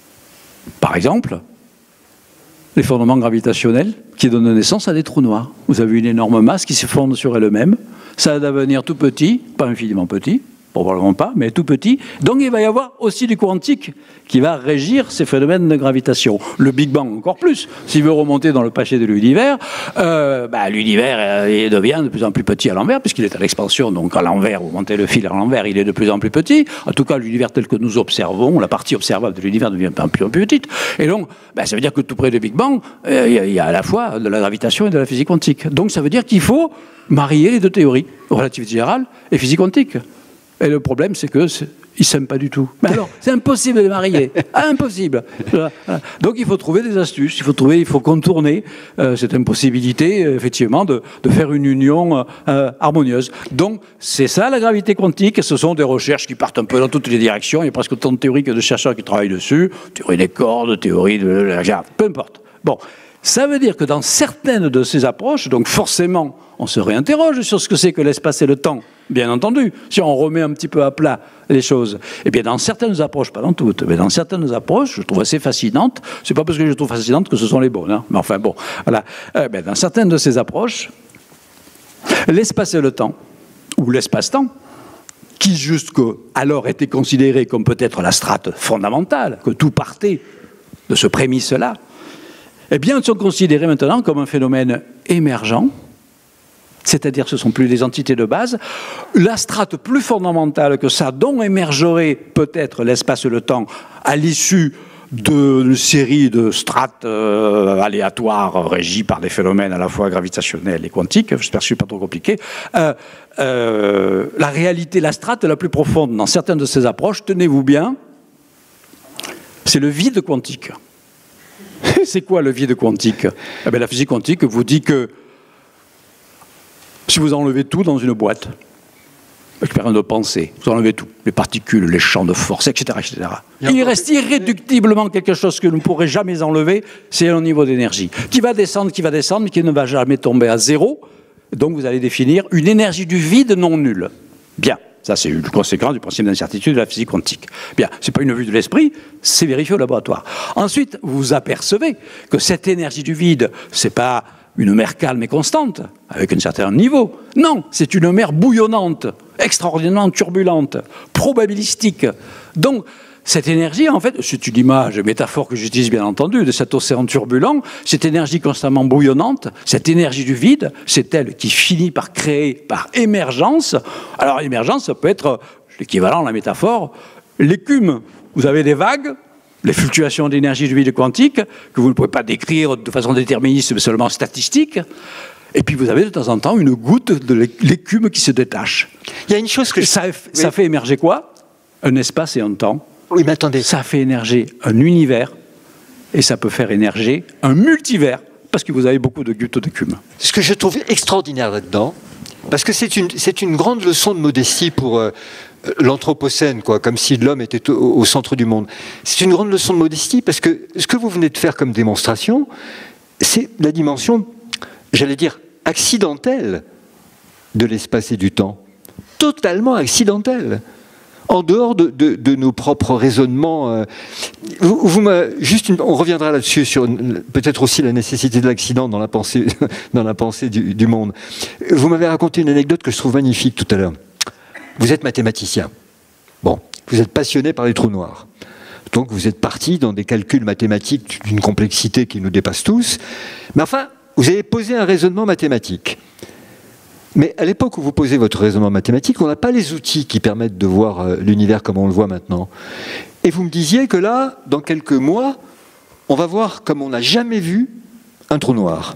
Par exemple, l'effondrement gravitationnel qui donne naissance à des trous noirs. Vous avez une énorme masse qui s'effondre sur elle-même. Ça va devenir tout petit, pas infiniment petit, probablement pas, mais tout petit. Donc il va y avoir aussi du quantique qui va régir ces phénomènes de gravitation. Le Big Bang encore plus. S'il veut remonter dans le passé de l'univers, euh, bah, l'univers euh, devient de plus en plus petit à l'envers, puisqu'il est à l'expansion. Donc à l'envers, vous montez le fil à l'envers, il est de plus en plus petit. En tout cas, l'univers tel que nous observons, la partie observable de l'univers devient de plus en plus petite. Et donc, bah, ça veut dire que tout près du Big Bang, euh, il y a à la fois de la gravitation et de la physique quantique. Donc ça veut dire qu'il faut marier les deux théories, relativité générale et physique quantique. Et le problème, c'est que ils ne s'aiment pas du tout. Mais alors, c'est impossible de les marier. Ah, impossible. Donc, il faut trouver des astuces. Il faut trouver, il faut contourner euh, cette impossibilité, euh, effectivement, de, de faire une union euh, harmonieuse. Donc, c'est ça la gravité quantique. Ce sont des recherches qui partent un peu dans toutes les directions. Il y a presque autant de théories que de chercheurs qui travaillent dessus. Théorie des cordes, théorie de la... Peu importe. Bon. Ça veut dire que dans certaines de ces approches, donc forcément, on se réinterroge sur ce que c'est que l'espace et le temps, bien entendu, si on remet un petit peu à plat les choses. Et bien dans certaines approches, pas dans toutes, mais dans certaines approches, je trouve assez fascinantes, c'est pas parce que je trouve fascinantes que ce sont les bonnes, hein, mais enfin bon, voilà. Euh, ben, dans certaines de ces approches, l'espace et le temps, ou l'espace-temps, qui jusqu'alors était considéré comme peut-être la strate fondamentale, que tout partait de ce prémisse-là, eh bien, ils sont considérés maintenant comme un phénomène émergent, c'est-à-dire que ce ne sont plus des entités de base. La strate plus fondamentale que ça, dont émergerait peut-être l'espace et le temps à l'issue d'une série de strates euh, aléatoires régies par des phénomènes à la fois gravitationnels et quantiques, j'espère que je ne suis pas trop compliqué, euh, euh, la réalité, la strate la plus profonde dans certaines de ces approches, tenez-vous bien, c'est le vide quantique. C'est quoi le vide quantique? Eh bien, la physique quantique vous dit que si vous enlevez tout dans une boîte, avec rien de penser, vous enlevez tout, les particules, les champs de force, et cetera, et cetera. Il reste irréductiblement quelque chose que vous ne pourrez jamais enlever, c'est un niveau d'énergie, qui va descendre, qui va descendre, mais qui ne va jamais tomber à zéro. Donc vous allez définir une énergie du vide non nulle. Bien. Ça, c'est une conséquence du principe d'incertitude de la physique quantique. Bien, ce n'est pas une vue de l'esprit, c'est vérifié au laboratoire. Ensuite, vous apercevez que cette énergie du vide, ce n'est pas une mer calme et constante, avec un certain niveau. Non, c'est une mer bouillonnante, extraordinairement turbulente, probabilistique. Donc, cette énergie, en fait, c'est une image, une métaphore que j'utilise bien entendu, de cet océan turbulent, cette énergie constamment bouillonnante, cette énergie du vide, c'est elle qui finit par créer, par émergence. Alors, émergence, ça peut être l'équivalent, la métaphore, l'écume. Vous avez des vagues, les fluctuations d'énergie du vide quantique, que vous ne pouvez pas décrire de façon déterministe, mais seulement statistique. Et puis vous avez de temps en temps une goutte de l'écume qui se détache. Il y a une chose que... Ça, ça fait émerger quoi? Un espace et un temps. Oui, mais attendez. Ça fait émerger un univers et ça peut faire émerger un multivers parce que vous avez beaucoup de gouttes d'écume. Ce que je trouve extraordinaire là-dedans, parce que c'est une, c'est une grande leçon de modestie pour euh, l'anthropocène, quoi, comme si l'homme était au, au centre du monde. C'est une grande leçon de modestie parce que ce que vous venez de faire comme démonstration, c'est la dimension, j'allais dire, accidentelle de l'espace et du temps. Totalement accidentelle. En dehors de, de, de nos propres raisonnements, euh, vous, vous juste une, on reviendra là-dessus sur peut-être aussi la nécessité de l'accident dans la pensée, dans la pensée du, du monde. Vous m'avez raconté une anecdote que je trouve magnifique tout à l'heure. Vous êtes mathématicien. Bon, vous êtes passionné par les trous noirs. Donc vous êtes parti dans des calculs mathématiques d'une complexité qui nous dépasse tous. Mais enfin, vous avez posé un raisonnement mathématique. Mais à l'époque où vous posez votre raisonnement mathématique, on n'a pas les outils qui permettent de voir l'univers comme on le voit maintenant. Et vous me disiez que là, dans quelques mois, on va voir comme on n'a jamais vu un trou noir.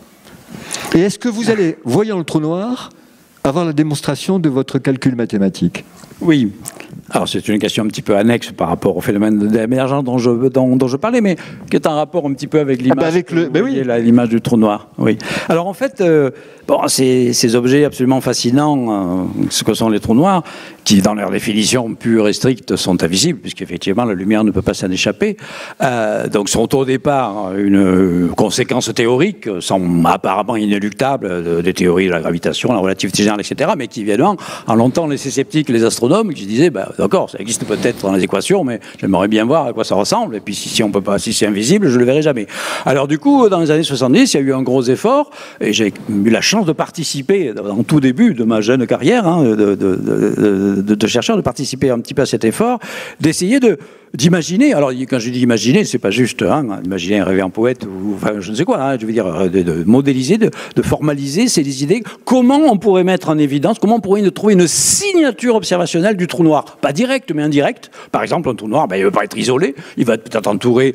Et est-ce que vous allez, voyant le trou noir, avoir la démonstration de votre calcul mathématique? Oui. Alors c'est une question un petit peu annexe par rapport au phénomène d'émergence dont je, dont, dont je parlais, mais qui est en rapport un petit peu avec l'image, ah bah avec le, bah oui. l'image du trou noir. Oui. Alors en fait, euh, bon, ces, ces objets absolument fascinants, euh, ce que sont les trous noirs, qui dans leur définition pure et stricte sont invisibles, puisqu'effectivement la lumière ne peut pas s'en échapper, euh, donc sont au départ une conséquence théorique, sont apparemment inéluctables des théories de la gravitation, la relativité générale, et cetera, mais qui évidemment ont longtemps laissé sceptiques les astronomes qui disaient, bah, d'accord, ça existe peut-être dans les équations, mais j'aimerais bien voir à quoi ça ressemble, et puis si, si on peut pas, si c'est invisible, je le verrai jamais. Alors du coup, dans les années soixante-dix, il y a eu un gros effort, et j'ai eu la chance de participer, en tout début de ma jeune carrière, hein, de, de, de, de, de chercheur, de participer un petit peu à cet effort, d'essayer de d'imaginer, alors quand je dis imaginer, c'est pas juste hein, imaginer, rêver en poète ou enfin, je ne sais quoi, hein, je veux dire de, de modéliser, de, de formaliser ces idées, comment on pourrait mettre en évidence, comment on pourrait trouver une signature observationnelle du trou noir, pas direct mais indirect. Par exemple, un trou noir, ben, il ne va pas être isolé, il va être peut-être entouré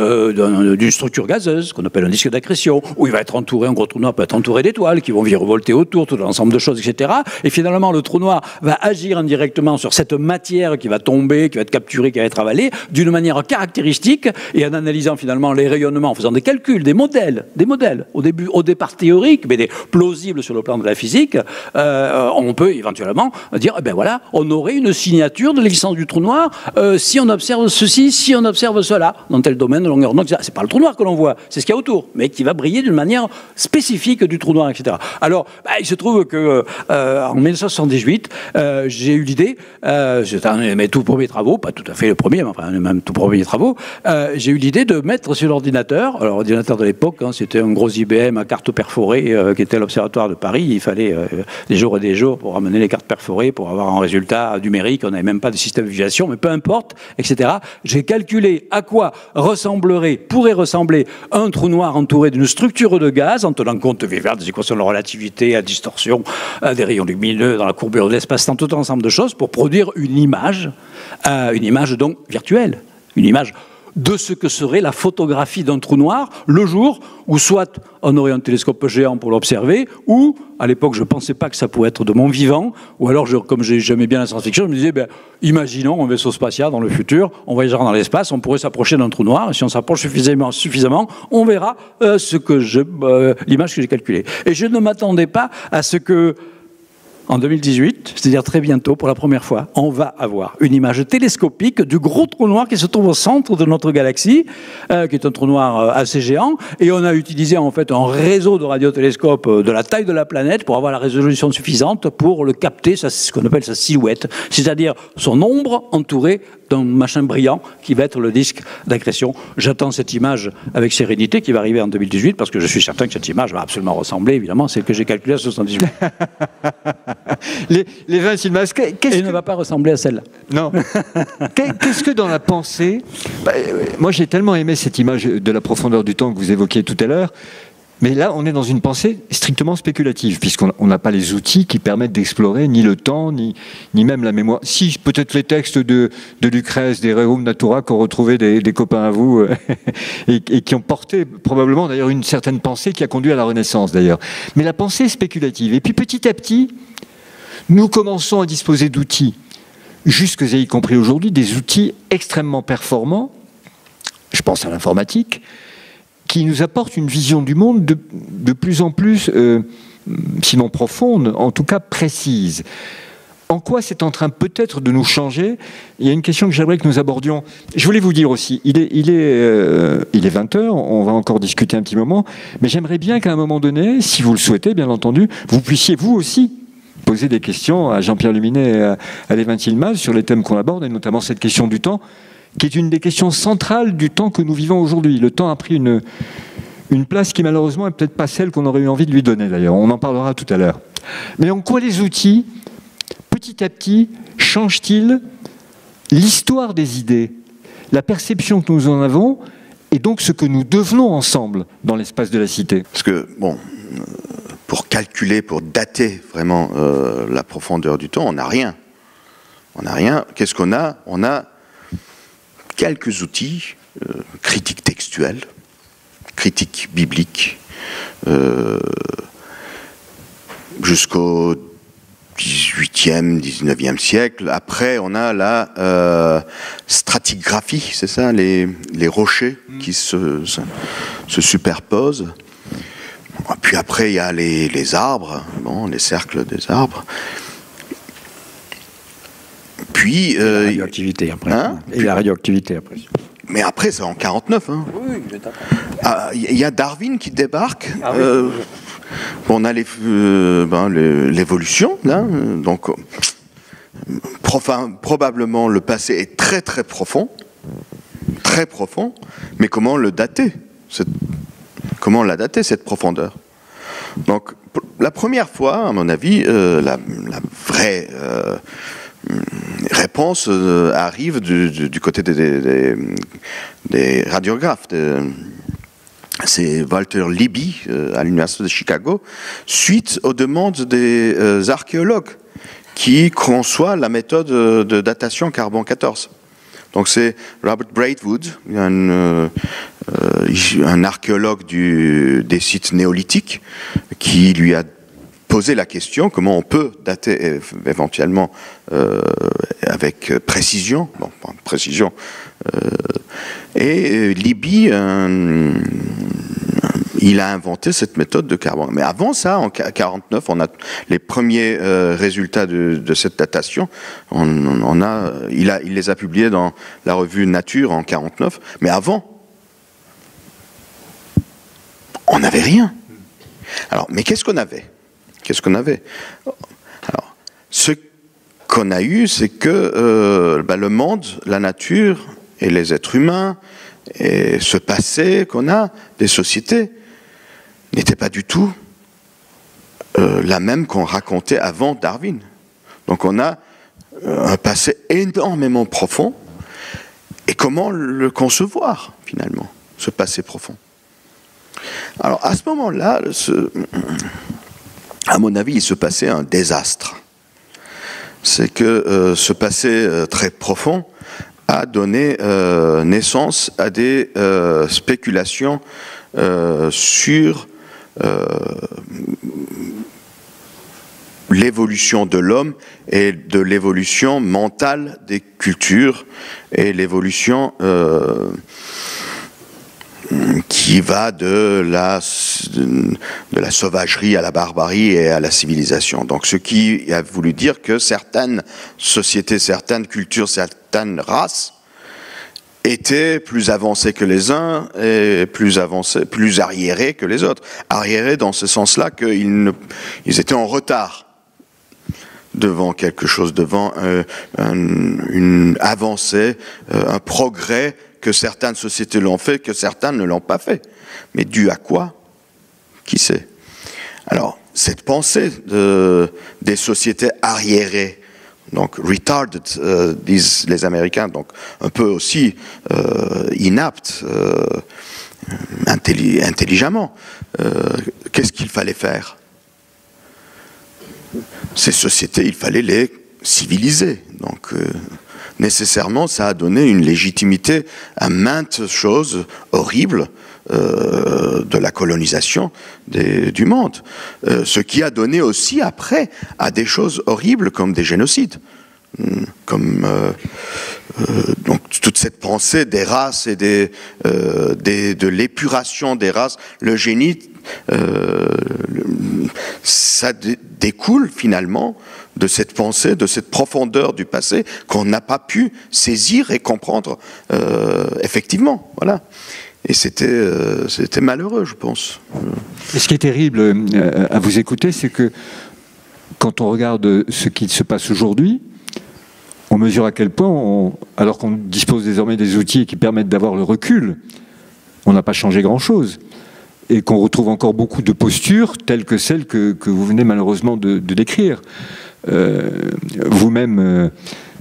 euh, d'une structure gazeuse qu'on appelle un disque d'accrétion, ou il va être entouré, un gros trou noir peut être entouré d'étoiles qui vont virevolter autour, tout l'ensemble de choses, et cetera. Et finalement, le trou noir va agir indirectement sur cette matière qui va tomber, qui va être capturée, qui va être avalée, d'une manière caractéristique, et en analysant finalement les rayonnements, en faisant des calculs, des modèles, des modèles, au début, au départ théoriques, mais des plausibles sur le plan de la physique, euh, on peut éventuellement dire, eh ben voilà, on aurait une signature de l'existence du trou noir euh, si on observe ceci, si on observe cela, dans tel domaine de longueur d'onde. C'est pas le trou noir que l'on voit, c'est ce qu'il y a autour, mais qui va briller d'une manière spécifique du trou noir, et cetera. Alors, bah, il se trouve que euh, en mille neuf cent soixante-dix-huit, euh, j'ai eu l'idée, euh, c'était un de mes tout premiers travaux, pas tout à fait le premier, mais enfin même tout premiers travaux, euh, j'ai eu l'idée de mettre sur l'ordinateur, alors l'ordinateur de l'époque, hein, c'était un gros I B M à carte perforée euh, qui était à l'Observatoire de Paris, il fallait euh, des jours et des jours pour ramener les cartes perforées, pour avoir un résultat numérique, on n'avait même pas de système de visualisation, mais peu importe, et cetera. J'ai calculé à quoi ressemblerait, pourrait ressembler un trou noir entouré d'une structure de gaz, en tenant compte évidemment des équations de relativité, à distorsion, à des rayons lumineux, dans la courbure de l'espace-temps, tout un ensemble de choses, pour produire une image, euh, une image donc virtuelle. Une image de ce que serait la photographie d'un trou noir le jour où soit on aurait un télescope géant pour l'observer, ou à l'époque je ne pensais pas que ça pouvait être de mon vivant, ou alors je, comme j'aimais bien la science-fiction, je me disais ben, imaginons un vaisseau spatial dans le futur, on voyagera dans l'espace, on pourrait s'approcher d'un trou noir, et si on s'approche suffisamment, suffisamment, on verra euh, ce que je, euh, l'image que j'ai calculée. Et je ne m'attendais pas à ce que en deux mille dix-huit, c'est-à-dire très bientôt, pour la première fois, on va avoir une image télescopique du gros trou noir qui se trouve au centre de notre galaxie, euh, qui est un trou noir euh, assez géant, et on a utilisé en fait un réseau de radiotélescopes euh, de la taille de la planète pour avoir la résolution suffisante pour le capter, ça, c'est ce qu'on appelle sa silhouette, c'est-à-dire son ombre entourée d'un machin brillant qui va être le disque d'accrétion. J'attends cette image avec sérénité qui va arriver en deux mille dix-huit parce que je suis certain que cette image va absolument ressembler, évidemment, celle que j'ai calculée à soixante-dix-huit. les, les vingt masques, qu'est-ce Et que... ne va pas ressembler à celle-là. Non. Qu'est-ce que dans la pensée... Bah, moi, j'ai tellement aimé cette image de la profondeur du temps que vous évoquiez tout à l'heure. Mais là, on est dans une pensée strictement spéculative, puisqu'on n'a pas les outils qui permettent d'explorer ni le temps, ni, ni même la mémoire. Si, peut-être les textes de, de Lucrèce, des Rerum Natura qu'ont retrouvé des, des copains à vous, et, et qui ont porté probablement d'ailleurs une certaine pensée qui a conduit à la Renaissance d'ailleurs. Mais la pensée est spéculative. Et puis petit à petit, nous commençons à disposer d'outils, jusque et y compris aujourd'hui, des outils extrêmement performants, je pense à l'informatique, qui nous apporte une vision du monde de, de plus en plus, euh, sinon profonde, en tout cas précise. En quoi c'est en train peut-être de nous changer? Il y a une question que j'aimerais que nous abordions. Je voulais vous dire aussi, il est, il est, euh, il est vingt heures, on va encore discuter un petit moment, mais j'aimerais bien qu'à un moment donné, si vous le souhaitez, bien entendu, vous puissiez vous aussi poser des questions à Jean-Pierre Luminet et à, à Lévin Yilmaz sur les thèmes qu'on aborde, et notamment cette question du temps, qui est une des questions centrales du temps que nous vivons aujourd'hui. Le temps a pris une, une place qui malheureusement n'est peut-être pas celle qu'on aurait eu envie de lui donner d'ailleurs. On en parlera tout à l'heure. Mais en quoi les outils, petit à petit, changent-ils l'histoire des idées, la perception que nous en avons, et donc ce que nous devenons ensemble dans l'espace de la cité. Parce que, bon, pour calculer, pour dater vraiment euh, la profondeur du temps, on n'a rien. On n'a rien. Qu'est-ce qu'on a? On a quelques outils, euh, critique textuelle, critique biblique, euh, jusqu'au dix-huitième, dix-neuvième siècle. Après, on a la euh, stratigraphie, c'est ça, les, les rochers qui se, se, se superposent. Puis après, il y a les, les arbres, bon, les cercles des arbres. Puis, euh, la radioactivité après. Hein Et la radioactivité après. Mais après, c'est en quarante-neuf. Hein. Oui, je t'apprends. Ah, il y a Darwin qui débarque. Ah, oui. euh, on a les, euh, ben, l'évolution, là. Donc, profin, probablement, le passé est très très profond, très profond. Mais comment le dater? cette, Comment la dater cette profondeur? Donc, la première fois, à mon avis, euh, la, la vraie euh, réponse euh, arrive du, du, du côté des, des, des radiographes. Des, c'est Walter Libby euh, à l'université de Chicago, suite aux demandes des euh, archéologues qui conçoivent la méthode de datation carbone quatorze. Donc c'est Robert Braidwood, un, euh, un archéologue du, des sites néolithiques, qui lui a posé la question comment on peut dater éventuellement euh, avec précision, bon, précision. Euh, et Libby, euh, il a inventé cette méthode de carbone. Mais avant ça, en quarante-neuf, on a les premiers euh, résultats de, de cette datation. On, on a, il, a, il les a publiés dans la revue Nature en quarante-neuf. Mais avant, on n'avait rien. Alors, mais qu'est-ce qu'on avait? Qu'est-ce qu'on avait? Alors, ce qu'on a eu, c'est que euh, bah, le monde, la nature et les êtres humains et ce passé qu'on a des sociétés n'était pas du tout euh, la même qu'on racontait avant Darwin. Donc on a euh, un passé énormément profond. Et comment le concevoir, finalement, ce passé profond? Alors à ce moment-là, ce, à mon avis, il se passait un désastre. C'est que euh, ce passé euh, très profond a donné euh, naissance à des euh, spéculations euh, sur Euh, l'évolution de l'homme et de l'évolution mentale des cultures et l'évolution euh, qui va de la, de la sauvagerie à la barbarie et à la civilisation. Donc ce qui a voulu dire que certaines sociétés, certaines cultures, certaines races étaient plus avancés que les uns et plus avancés, plus arriérés que les autres. Arriérés dans ce sens-là qu'ils ne, ils étaient en retard devant quelque chose, devant euh, un, une avancée, euh, un progrès que certaines sociétés l'ont fait, que certaines ne l'ont pas fait. Mais dû à quoi? Qui sait? Alors, cette pensée de, des sociétés arriérées, donc retarded, euh, disent les Américains, donc un peu aussi euh, inaptes, euh, intelli intelligemment. Euh, Qu'est-ce qu'il fallait faire? Ces sociétés, il fallait les civiliser. Donc euh, nécessairement, ça a donné une légitimité à maintes choses horribles euh, de la colonisation des, du monde. Euh, ce qui a donné aussi après à des choses horribles comme des génocides. Comme euh, euh, donc toute cette pensée des races et des, euh, des, de l'épuration des races, le génie, euh, ça découle finalement de cette pensée, de cette profondeur du passé qu'on n'a pas pu saisir et comprendre euh, effectivement. Voilà. Et c'était euh, c'était malheureux, je pense. Et ce qui est terrible euh, à vous écouter, c'est que quand on regarde ce qui se passe aujourd'hui, on mesure à quel point, on, alors qu'on dispose désormais des outils qui permettent d'avoir le recul, on n'a pas changé grand-chose. Et qu'on retrouve encore beaucoup de postures telles que celles que, que vous venez malheureusement de, de décrire. Euh, Vous-même, euh,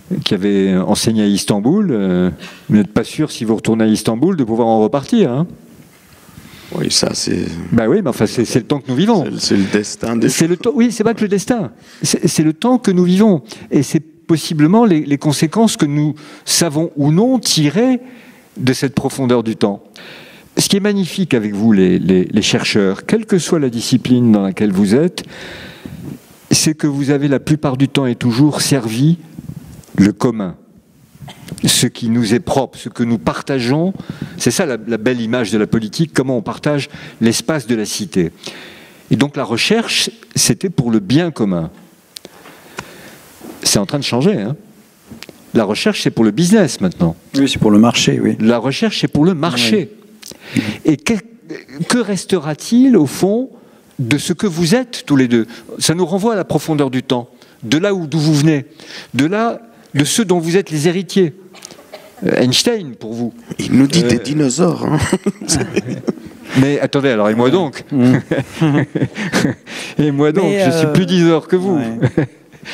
qui avez enseigné à Istanbul, euh, vous n'êtes pas sûr, si vous retournez à Istanbul, de pouvoir en repartir. Hein. Oui, ça c'est... Ben oui, mais enfin, c'est, c'est le temps que nous vivons. C'est, c'est le destin des... C'est le temps, oui, c'est pas que le destin. C'est, c'est le temps que nous vivons. Et c'est possiblement les, les conséquences que nous savons ou non tirer de cette profondeur du temps. Ce qui est magnifique avec vous, les, les, les chercheurs, quelle que soit la discipline dans laquelle vous êtes, c'est que vous avez la plupart du temps et toujours servi le commun, ce qui nous est propre, ce que nous partageons. C'est ça la, la belle image de la politique, comment on partage l'espace de la cité. Et donc la recherche, c'était pour le bien commun. C'est en train de changer, hein. La recherche, c'est pour le business maintenant. Oui, c'est pour le marché, oui. La recherche, c'est pour le marché. Oui. Et que, que restera-t-il, au fond, de ce que vous êtes tous les deux? Ça nous renvoie à la profondeur du temps, de là où d'où vous venez, de là, de ceux dont vous êtes les héritiers. Euh, Einstein, pour vous. Il nous dit euh... des dinosaures. Hein. Mais attendez, alors, et moi donc mmh. Et moi donc, Mais je euh... suis plus dinosaure que vous. Ouais.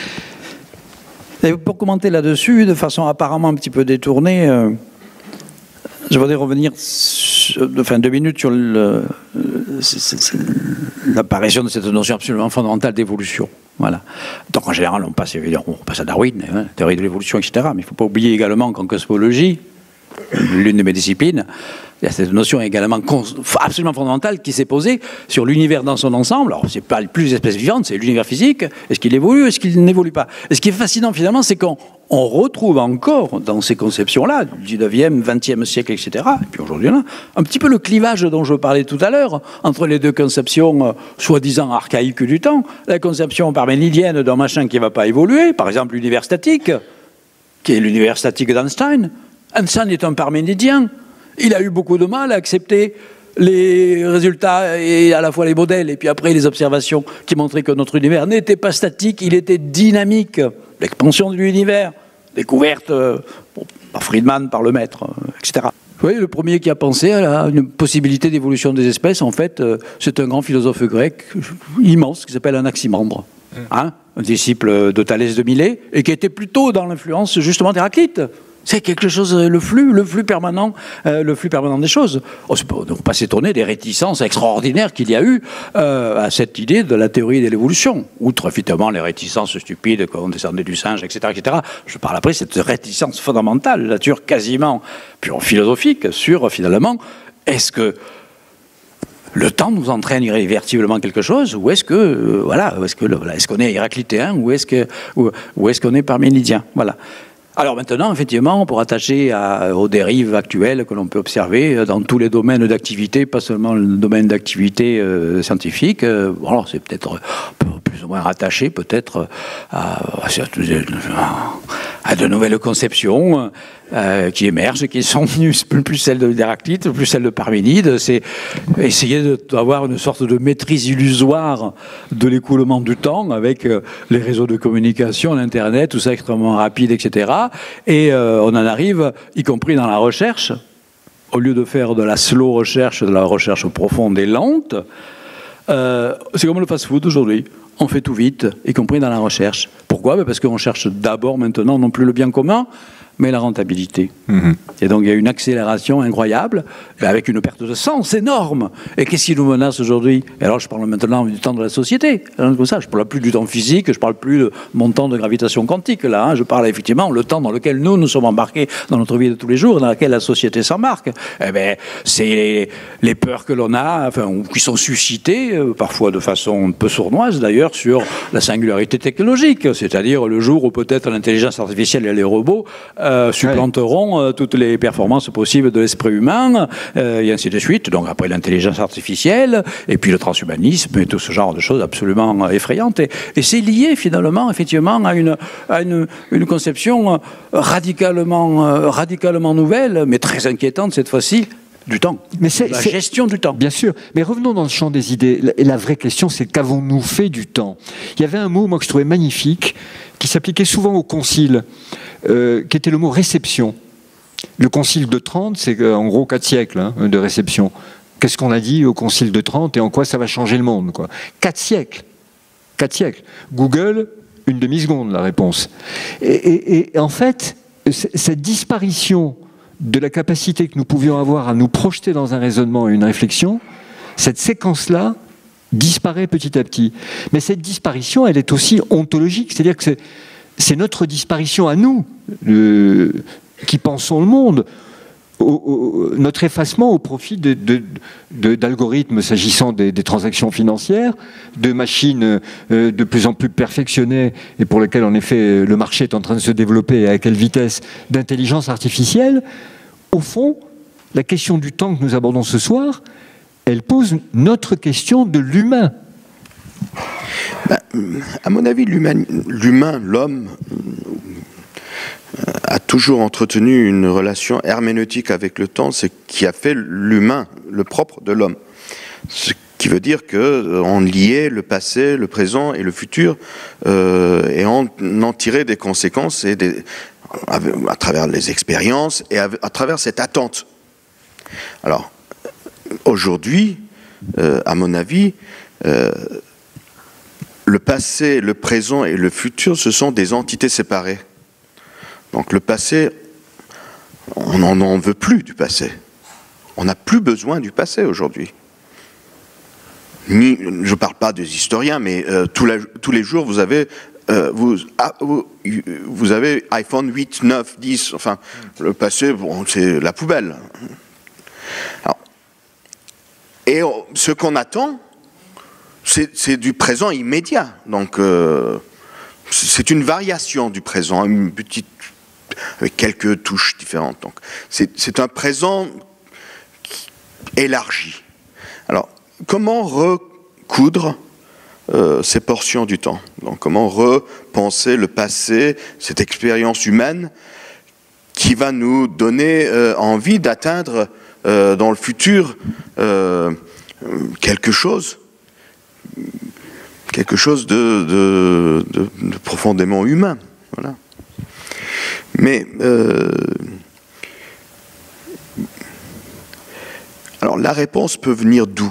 Et pour commenter là-dessus, de façon apparemment un petit peu détournée, euh, je voudrais revenir, sur, enfin deux minutes, sur le, c'est, c'est, c'est l'apparition de cette notion absolument fondamentale d'évolution. Voilà. Donc en général, on passe, on passe à Darwin, hein, théorie de l'évolution, et cetera. Mais il ne faut pas oublier également qu'en cosmologie, l'une de mes disciplines, il y a cette notion également absolument fondamentale qui s'est posée sur l'univers dans son ensemble. Alors, c'est pas plus les espèces vivantes, c'est l'univers physique. Est-ce qu'il évolue, est-ce qu'il n'évolue pas? Et ce qui est fascinant, finalement, c'est qu'on on retrouve encore dans ces conceptions-là, du dix-neuvième, vingtième siècle, et cetera, et puis aujourd'hui, là, un petit peu le clivage dont je parlais tout à l'heure, entre les deux conceptions euh, soi-disant archaïques du temps, la conception parménidienne d'un machin qui ne va pas évoluer, par exemple l'univers statique, qui est l'univers statique d'Einstein. Einstein est un parménidien. Il a eu beaucoup de mal à accepter les résultats et à la fois les modèles et puis après les observations qui montraient que notre univers n'était pas statique, il était dynamique. L'expansion de l'univers, découverte euh, bon, par Friedman, par Lemaître, euh, et cetera. Vous voyez, le premier qui a pensé à une possibilité d'évolution des espèces, en fait, euh, c'est un grand philosophe grec immense qui s'appelle Anaximandre, hein, un disciple de Thalès de Milet, et qui était plutôt dans l'influence justement d'Héraclite. C'est quelque chose, le flux, le flux permanent, euh, le flux permanent des choses. On ne peut pas s'étonner des réticences extraordinaires qu'il y a eu euh, à cette idée de la théorie de l'évolution. Outre, évidemment, les réticences stupides qu'on descendait du singe, et cetera, et cetera. Je parle après cette réticence fondamentale, de nature quasiment pure philosophique, sur, finalement, est-ce que le temps nous entraîne irréversiblement quelque chose, ou est-ce que, euh, voilà, est-ce que, est-ce qu'on est héraclitéen, ou est-ce que, ou, ou est-ce qu'on est parménidien, voilà. Alors maintenant, effectivement, pour attacher à, aux dérives actuelles que l'on peut observer dans tous les domaines d'activité, pas seulement le domaine d'activité euh, scientifique, euh, bon, alors c'est peut-être plus ou moins rattaché peut-être à, à, à de nouvelles conceptions euh, qui émergent, qui sont plus celles d'Héraclite, plus celles de Parménide. C'est essayer d'avoir une sorte de maîtrise illusoire de l'écoulement du temps avec euh, les réseaux de communication, l'Internet, tout ça extrêmement rapide, et cetera. Et euh, on en arrive, y compris dans la recherche, au lieu de faire de la slow recherche, de la recherche profonde et lente, euh, c'est comme le fast-food aujourd'hui. On fait tout vite, y compris dans la recherche. Pourquoi? Parce qu'on cherche d'abord maintenant non plus le bien commun, mais la rentabilité. Mmh. Et donc il y a une accélération incroyable, avec une perte de sens énorme. Et qu'est-ce qui nous menace aujourd'hui? Et alors je parle maintenant du temps de la société. Comme ça, je ne parle plus du temps physique, je ne parle plus de mon temps de gravitation quantique. Là, hein. Je parle effectivement le temps dans lequel nous nous sommes embarqués dans notre vie de tous les jours, dans laquelle la société s'embarque. Eh bien, c'est les, les peurs que l'on a, enfin, qui sont suscitées, euh, parfois de façon un peu sournoise d'ailleurs, sur la singularité technologique. C'est-à-dire le jour où peut-être l'intelligence artificielle et les robots Euh, supplanteront euh, toutes les performances possibles de l'esprit humain, euh, et ainsi de suite. Donc après l'intelligence artificielle, et puis le transhumanisme, et tout ce genre de choses absolument euh, effrayantes. Et, et c'est lié finalement, effectivement, à une, à une, une conception euh, radicalement, euh, radicalement nouvelle, mais très inquiétante cette fois-ci, du temps. Mais c'est, la c'est, gestion du temps. Bien sûr. Mais revenons dans le champ des idées. Et la vraie question, c'est qu'avons-nous fait du temps? Il y avait un mot, moi, que je trouvais magnifique, qui s'appliquait souvent au concile, euh, qui était le mot réception. Le concile de Trente, c'est en gros quatre siècles hein, de réception. Qu'est-ce qu'on a dit au concile de Trente et en quoi ça va changer le monde, quoi? Quatre siècles. Quatre siècles. Google, une demi-seconde, la réponse. Et, et, et en fait, cette disparition de la capacité que nous pouvions avoir à nous projeter dans un raisonnement et une réflexion, cette séquence-là disparaît petit à petit. Mais cette disparition, elle est aussi ontologique, c'est-à-dire que c'est, c'est notre disparition à nous, euh, qui pensons le monde, au, au, notre effacement au profit de, de, de, d'algorithmes s'agissant des, des transactions financières, de machines euh, de plus en plus perfectionnées et pour lesquelles, en effet, le marché est en train de se développer et à quelle vitesse, d'intelligence artificielle. Au fond, la question du temps que nous abordons ce soir, elle pose notre question de l'humain. Ben, à mon avis, l'humain, l'humain, l'homme, a toujours entretenu une relation herméneutique avec le temps, ce qui a fait l'humain, le propre de l'homme. Ce qui veut dire qu'on liait le passé, le présent et le futur, euh, et on en tirait des conséquences et des, à, à travers les expériences et à, à travers cette attente. Alors, aujourd'hui, euh, à mon avis, euh, le passé, le présent et le futur, ce sont des entités séparées. Donc le passé, on n'en veut plus du passé. On n'a plus besoin du passé aujourd'hui. Ni, je ne parle pas des historiens, mais euh, tous, la, tous les jours, vous avez, euh, vous, ah, vous, vous avez iPhone huit, neuf, dix, enfin, le passé, bon, c'est la poubelle. Alors, et ce qu'on attend, c'est, c'est du présent immédiat. Donc, euh, c'est une variation du présent, une petite, avec quelques touches différentes. Donc, c'est, c'est un présent élargi. Alors, comment recoudre euh, ces portions du temps? Donc, comment repenser le passé, cette expérience humaine qui va nous donner euh, envie d'atteindre euh, dans le futur euh, quelque chose, quelque chose de, de, de, de profondément humain. Voilà. Mais euh, alors la réponse peut venir d'où?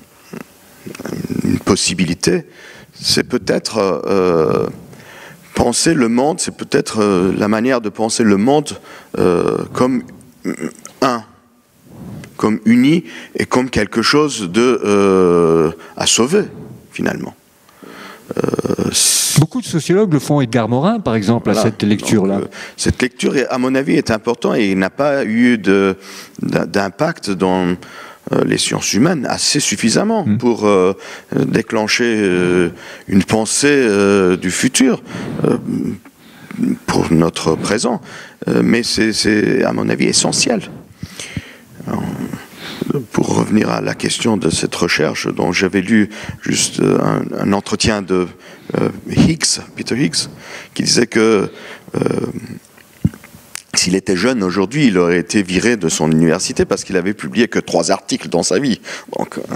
Une possibilité, c'est peut-être euh, penser le monde, c'est peut-être euh, la manière de penser le monde euh, comme un, comme uni et comme quelque chose de euh, à sauver finalement. Euh, Beaucoup de sociologues le font, Edgar Morin, par exemple, voilà, à cette lecture-là. Donc, euh, cette lecture, à mon avis, est importante et n'a pas eu de, d'impact dans euh, les sciences humaines assez suffisamment mmh. pour euh, déclencher euh, une pensée euh, du futur euh, pour notre présent. Euh, mais c'est, c'est, à mon avis, essentiel. Alors, pour revenir à la question de cette recherche dont j'avais lu juste un, un entretien de euh, Higgs, Peter Higgs, qui disait que euh, s'il était jeune aujourd'hui, il aurait été viré de son université parce qu'il avait publié que trois articles dans sa vie. Donc, euh...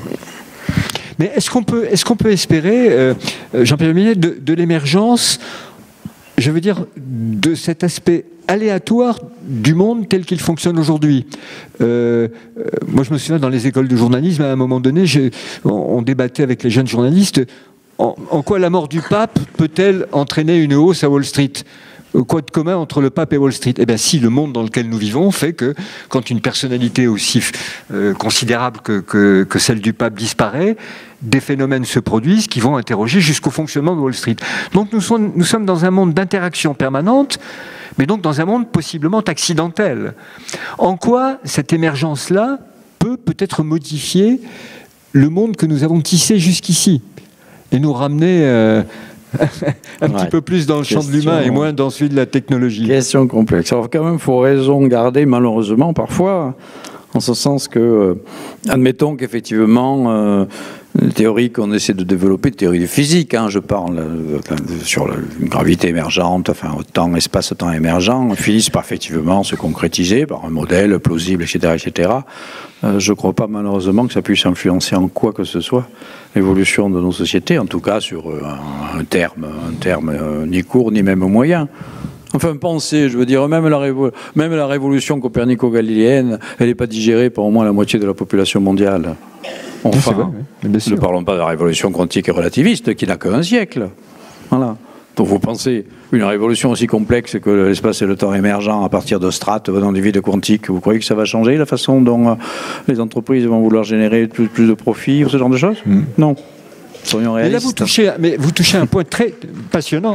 Mais est-ce qu'on peut, est-ce qu'on peut espérer, euh, Jean-Pierre Minet, de, de l'émergence, je veux dire, de cet aspect aléatoire du monde tel qu'il fonctionne aujourd'hui. Euh, euh, moi, je me souviens, dans les écoles de journalisme, à un moment donné, j'ai, on, on débattait avec les jeunes journalistes, en, en quoi la mort du pape peut-elle entraîner une hausse à Wall Street ? Quoi de commun entre le pape et Wall Street? Eh bien, si le monde dans lequel nous vivons fait que, quand une personnalité aussi euh, considérable que, que, que celle du pape disparaît, des phénomènes se produisent qui vont interroger jusqu'au fonctionnement de Wall Street. Donc, nous sommes, nous sommes dans un monde d'interaction permanente, mais donc dans un monde possiblement accidentel. En quoi cette émergence-là peut peut-être modifier le monde que nous avons tissé jusqu'ici et nous ramener euh, un ouais. petit peu plus dans le champ de l'humain et moins dans celui de la technologie? Question complexe. Alors quand même, il faut raison garder, malheureusement, parfois, en ce sens que, euh, admettons qu'effectivement, euh, les théories qu'on essaie de développer, les théories de physique, hein, je parle euh, sur la gravité émergente, enfin, temps, espace-temps émergent, finissent par effectivement se concrétiser par un modèle plausible, et cetera, et cetera. Euh, je ne crois pas malheureusement que ça puisse influencer en quoi que ce soit l'évolution de nos sociétés, en tout cas sur euh, un, un terme, un terme euh, ni court ni même moyen. Enfin, pensez, je veux dire, même la, révo- même la révolution copernico-galiléenne, elle n'est pas digérée par au moins la moitié de la population mondiale. Enfin, vrai, oui. Bien sûr. Ne parlons pas de la révolution quantique et relativiste, qui n'a qu'un siècle. Voilà. Pour vous penser une révolution aussi complexe que l'espace et le temps émergent à partir de strates venant du vide quantique, vous croyez que ça va changer la façon dont euh, les entreprises vont vouloir générer plus, plus de profits ou ce genre de choses? mmh. Non. Soyons réalistes. Mais là, vous touchez, mais vous touchez un point très passionnant.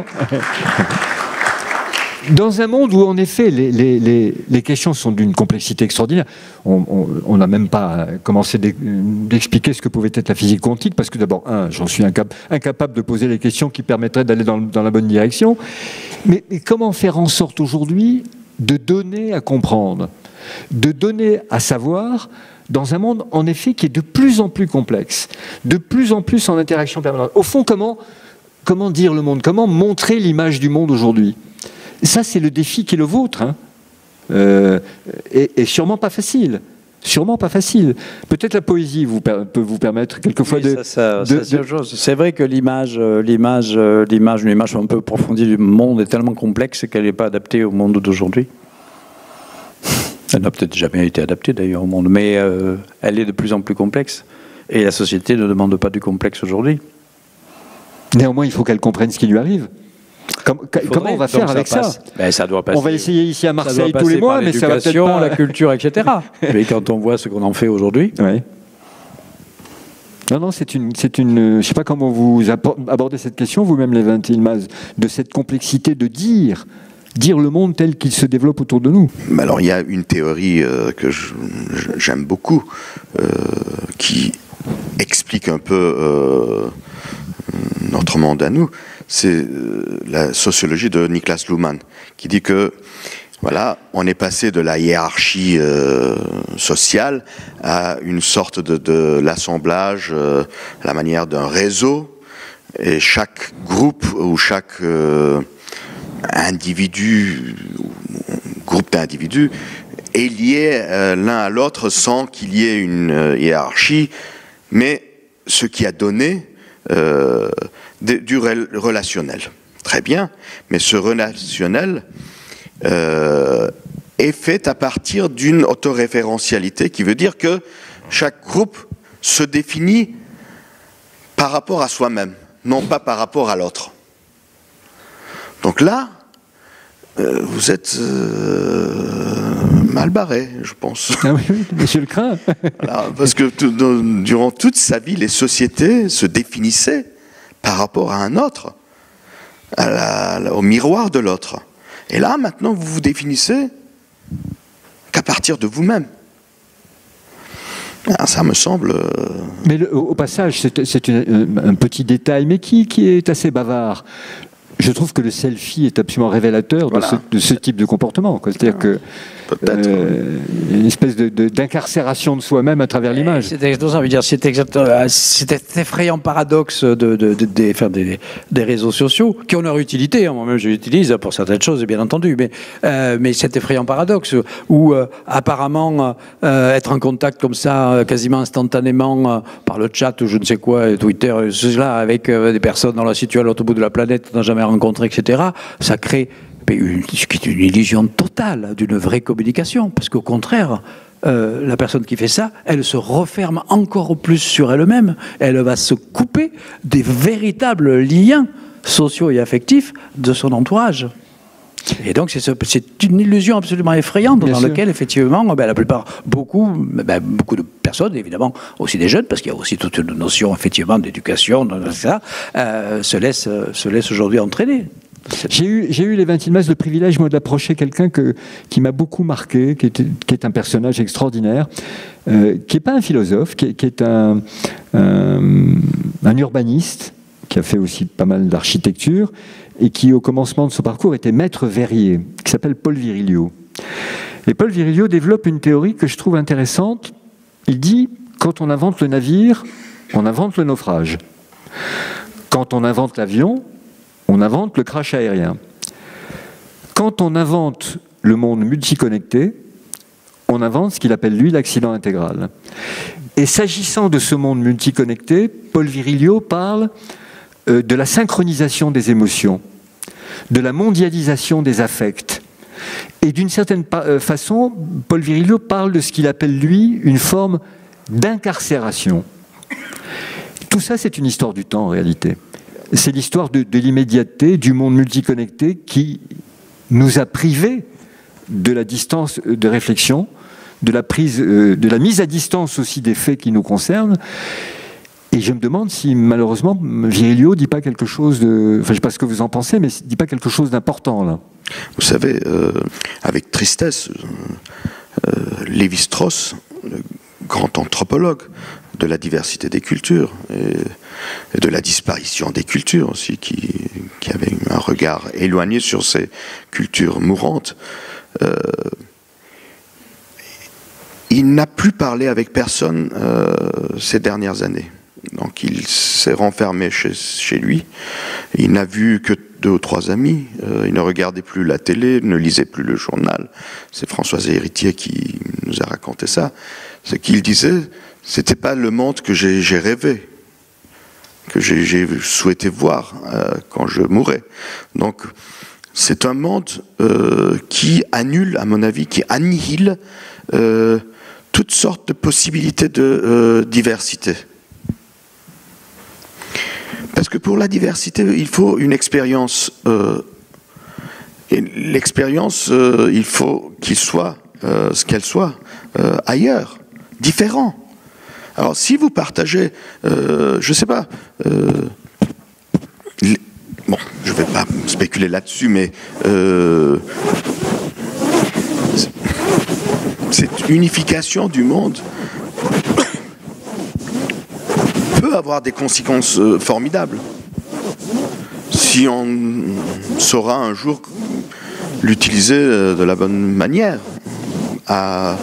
Dans un monde où, en effet, les, les, les, les questions sont d'une complexité extraordinaire, on n'a même pas commencé d'expliquer ce que pouvait être la physique quantique, parce que d'abord, un, j'en suis incap incapable de poser les questions qui permettraient d'aller dans, dans la bonne direction. Mais, mais comment faire en sorte aujourd'hui de donner à comprendre, de donner à savoir, dans un monde, en effet, qui est de plus en plus complexe, de plus en plus en interaction permanente. Au fond, comment, comment dire le monde? Comment montrer l'image du monde aujourd'hui? Ça, c'est le défi qui est le vôtre, hein. euh, et, et sûrement pas facile. Sûrement pas facile. Peut-être la poésie vous peut vous permettre quelquefois oui, de... Ça, ça, de, ça, de... C'est vrai que l'image, l'image, l'image, une image un peu approfondie du monde est tellement complexe qu'elle n'est pas adaptée au monde d'aujourd'hui. Elle n'a peut-être jamais été adaptée d'ailleurs au monde, mais euh, elle est de plus en plus complexe. Et la société ne demande pas du complexe aujourd'hui. Néanmoins, il faut qu'elle comprenne ce qui lui arrive. Comme, comment on va faire avec ça, ça, ben, ça doit passer, On va essayer ici à Marseille tous les mois, mais ça va peut-être pas... la culture, et cetera. Mais quand on voit ce qu'on en fait aujourd'hui... Oui. Non, non, c'est une, c'est une... Je ne sais pas comment vous abordez cette question, vous-même, Levin Yilmaz, de cette complexité de dire... dire le monde tel qu'il se développe autour de nous. Alors, il y a une théorie euh, que j'aime beaucoup, euh, qui explique un peu euh, notre monde à nous. C'est la sociologie de Niklas Luhmann, qui dit que voilà, on est passé de la hiérarchie euh, sociale à une sorte de, de l'assemblage euh, à la manière d'un réseau, et chaque groupe ou chaque euh, individu, groupe d'individus est lié euh, l'un à l'autre sans qu'il y ait une euh, hiérarchie, mais ce qui a donné euh, du relationnel. Très bien, mais ce relationnel euh, est fait à partir d'une autoréférentialité qui veut dire que chaque groupe se définit par rapport à soi-même, non pas par rapport à l'autre. Donc là, euh, vous êtes euh, mal barré, je pense. Ah oui, oui, monsieur le craint. Voilà, parce que durant toute sa vie, les sociétés se définissaient par rapport à un autre, à la, au miroir de l'autre. Et là, maintenant, vous vous définissez qu'à partir de vous-même. Ah, ça me semble... Mais le, au passage, c'est un petit détail, mais qui, qui est assez bavard. Je trouve que le selfie est absolument révélateur voilà. de, ce, de ce type de comportement. C'est-à-dire que euh, une espèce de, de, d'incarcération de soi-même à travers l'image. C'est exactement, dire, c'est exactement, cet effrayant paradoxe de, de, de, de, faire des, des réseaux sociaux qui ont leur utilité. Hein, moi-même, je l'utilise pour certaines choses, bien entendu. Mais, euh, mais cet effrayant paradoxe où euh, apparemment euh, être en contact comme ça, euh, quasiment instantanément euh, par le chat ou je ne sais quoi, Twitter, cela, avec euh, des personnes dans la situation à l'autre bout de la planète, n'a jamais rencontré, et cetera. Ça crée une, une illusion totale d'une vraie communication, parce qu'au contraire, euh, la personne qui fait ça, elle se referme encore plus sur elle-même, elle va se couper des véritables liens sociaux et affectifs de son entourage. Et donc c'est une illusion absolument effrayante Bien dans sûr. laquelle effectivement ben, la plupart, beaucoup, ben, beaucoup de personnes, évidemment aussi des jeunes, parce qu'il y a aussi toute une notion effectivement d'éducation, euh, se laissent, se laissent aujourd'hui entraîner. J'ai eu, j'ai eu, Levin Yilmaz, le privilège, moi, d'approcher quelqu'un que, qui m'a beaucoup marqué, qui est, qui est un personnage extraordinaire, euh, qui n'est pas un philosophe, qui est, qui est un, un, un urbaniste, qui a fait aussi pas mal d'architecture, et qui, au commencement de son parcours, était maître verrier, qui s'appelle Paul Virilio. Et Paul Virilio développe une théorie que je trouve intéressante. Il dit, quand on invente le navire, on invente le naufrage. Quand on invente l'avion, on invente le crash aérien. Quand on invente le monde multiconnecté, on invente ce qu'il appelle, lui, l'accident intégral. Et s'agissant de ce monde multiconnecté, Paul Virilio parle euh, de la synchronisation des émotions, de la mondialisation des affects. Et d'une certaine façon, Paul Virilio parle de ce qu'il appelle, lui, une forme d'incarcération. Tout ça, c'est une histoire du temps, en réalité. c'est l'histoire de, de l'immédiateté, du monde multiconnecté qui nous a privés de la distance de réflexion, de la, prise, de la mise à distance aussi des faits qui nous concernent. Et je me demande si, malheureusement, Virilio ne dit pas quelque chose de... Enfin, je ne sais pas ce que vous en pensez, mais ne dit pas quelque chose d'important, là. Vous savez, euh, avec tristesse, euh, Lévi-Strauss, le grand anthropologue de la diversité des cultures et, et de la disparition des cultures aussi, qui, qui avait un regard éloigné sur ces cultures mourantes, euh, il n'a plus parlé avec personne euh, ces dernières années. Donc il s'est renfermé chez, chez lui. Il n'a vu que deux ou trois amis. Euh, il ne regardait plus la télé, ne lisait plus le journal. C'est Françoise Héritier qui nous a raconté ça. Ce qu'il disait, c'était pas le monde que j'ai, j'ai rêvé, que j'ai, j'ai souhaité voir euh, quand je mourrais. Donc c'est un monde euh, qui annule, à mon avis, qui annihile euh, toutes sortes de possibilités de euh, diversité. Parce que pour la diversité, il faut une expérience. Euh, et l'expérience, euh, il faut qu'il soit, euh, ce qu'elle soit, euh, ailleurs, différent. Alors, si vous partagez, euh, je ne sais pas, euh, les, bon, je ne vais pas spéculer là-dessus, mais euh, cette unification du monde peut avoir des conséquences euh, formidables. Si on saura un jour l'utiliser euh, de la bonne manière, à,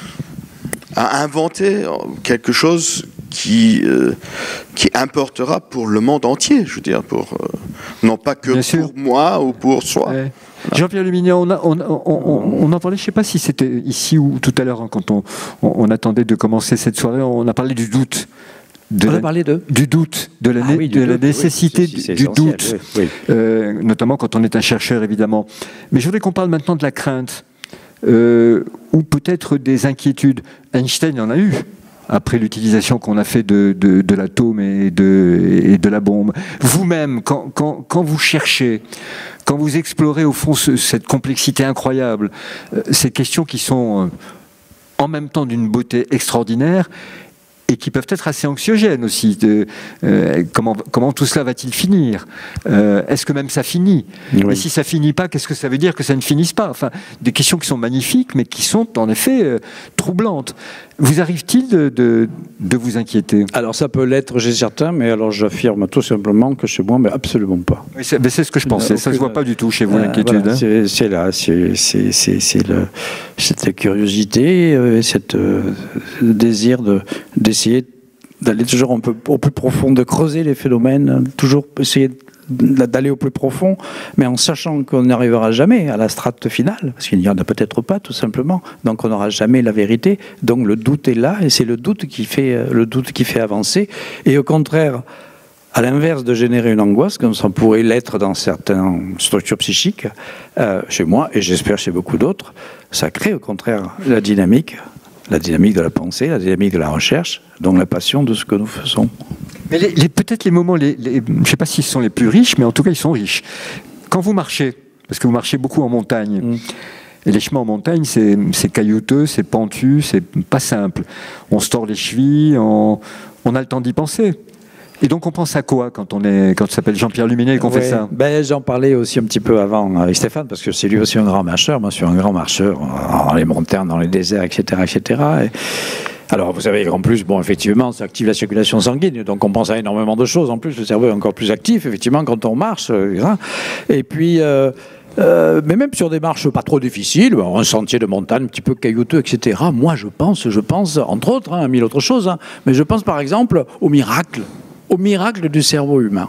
à inventer quelque chose qui, euh, qui importera pour le monde entier, je veux dire, pour, euh, non pas que Bien pour sûr. moi ou pour soi. Ouais. Jean-Pierre Luminet, on, a, on, on, on, on en parlait, je ne sais pas si c'était ici ou tout à l'heure, hein, quand on, on, on attendait de commencer cette soirée, on a parlé du doute. De On la, a parlé de du doute, de la, Ah oui, de du la doute, nécessité oui, c'est- c'est du essentiel, doute, oui, oui. euh, notamment quand on est un chercheur, évidemment. Mais je voudrais qu'on parle maintenant de la crainte, euh, ou peut-être des inquiétudes. Einstein en a eu, après l'utilisation qu'on a fait de, de, de l'atome et de, et de la bombe. Vous-même, quand, quand, quand vous cherchez, quand vous explorez au fond ce, cette complexité incroyable, euh, ces questions qui sont euh, en même temps d'une beauté extraordinaire, et qui peuvent être assez anxiogènes aussi. De, euh, comment, comment tout cela va-t-il finir euh, Est-ce que même ça finit Oui. Et si ça finit pas, qu'est-ce que ça veut dire que ça ne finisse pas? Enfin, des questions qui sont magnifiques, mais qui sont en effet euh, troublantes. Vous arrive-t-il de, de, de vous inquiéter? Alors ça peut l'être chez certains, mais alors j'affirme tout simplement que chez moi, mais absolument pas. Oui, c'est, mais c'est ce que je pensais. Euh, ça se aucune- voit pas du tout chez vous, Euh, l'inquiétude. voilà, hein. c'est, c'est là, c'est, c'est, c'est, c'est le, cette curiosité, euh, cette euh, désir de, d'essayer d'aller toujours un peu au plus profond, de creuser les phénomènes, toujours essayer d'aller au plus profond, mais en sachant qu'on n'arrivera jamais à la strate finale, parce qu'il n'y en a peut-être pas, tout simplement. Donc on n'aura jamais la vérité. Donc le doute est là, et c'est le doute qui fait, le doute qui fait avancer. Et au contraire, à l'inverse de générer une angoisse, comme ça pourrait l'être dans certaines structures psychiques, euh, chez moi, et j'espère chez beaucoup d'autres, ça crée au contraire la dynamique, la dynamique de la pensée, la dynamique de la recherche, donc la passion de ce que nous faisons. Mais les, les- peut-être les moments, les, les- je ne sais pas s'ils sont les plus riches, mais en tout cas ils sont riches. Quand vous marchez, parce que vous marchez beaucoup en montagne, Mm. et les chemins en montagne, c'est, c'est caillouteux, c'est pentu, c'est pas simple. On se tord les chevilles, on, on a le temps d'y penser. Et donc on pense à quoi quand on est, quand ça s'appelle Jean-Pierre Luminet et qu'on Ouais, fait ça? ben, j'en parlais aussi un petit peu avant avec Stéphane, parce que c'est lui aussi un grand marcheur. Moi, je suis un grand marcheur dans les montagnes, dans les déserts, et cetera, et cetera. Et alors, vous savez, en plus, bon, effectivement, ça active la circulation sanguine, donc on pense à énormément de choses. En plus, le cerveau est encore plus actif, effectivement, quand on marche. euh, hein. Et puis... euh, Euh, mais même sur des marches pas trop difficiles, un sentier de montagne un petit peu caillouteux, et cetera. Moi, je pense, je pense, entre autres, hein, à mille autres choses, hein, mais je pense par exemple au miracle, au miracle du cerveau humain.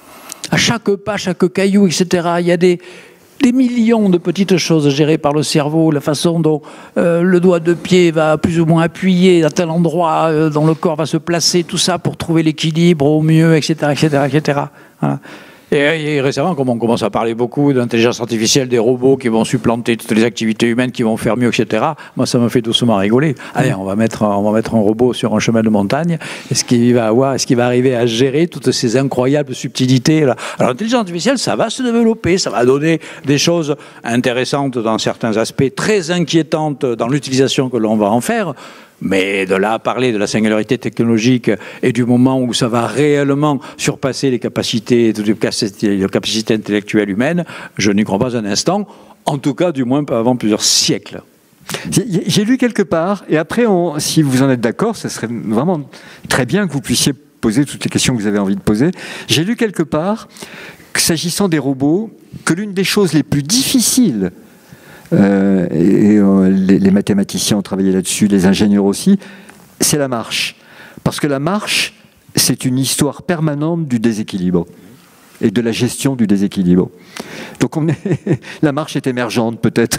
À chaque pas, chaque caillou, et cetera, il y a des, des millions de petites choses gérées par le cerveau, la façon dont euh, le doigt de pied va plus ou moins appuyer à tel endroit, euh, dont le corps va se placer, tout ça pour trouver l'équilibre au mieux, et cetera, et cetera, et cetera. Voilà. Et, et récemment, comme on commence à parler beaucoup d'intelligence artificielle, des robots qui vont supplanter toutes les activités humaines, qui vont faire mieux, et cetera, moi, ça me fait doucement rigoler. Allez, on va mettre, on va mettre un robot sur un chemin de montagne. Est-ce qu'il va avoir, est-ce qu'il va arriver à gérer toutes ces incroyables subtilités là? Alors, l'intelligence artificielle, ça va se développer, ça va donner des choses intéressantes dans certains aspects, très inquiétantes dans l'utilisation que l'on va en faire. Mais de là à parler de la singularité technologique et du moment où ça va réellement surpasser les capacités, les capacités intellectuelles humaines, je n'y crois pas un instant, en tout cas du moins pas avant plusieurs siècles. J'ai lu quelque part, et après, on, si vous en êtes d'accord, ce serait vraiment très bien que vous puissiez poser toutes les questions que vous avez envie de poser. J'ai lu quelque part que s'agissant des robots, que l'une des choses les plus difficiles, Euh, et euh, les, les mathématiciens ont travaillé là-dessus, les ingénieurs aussi, c'est la marche. Parce que la marche, c'est une histoire permanente du déséquilibre et de la gestion du déséquilibre. Donc on est la marche est émergente peut-être.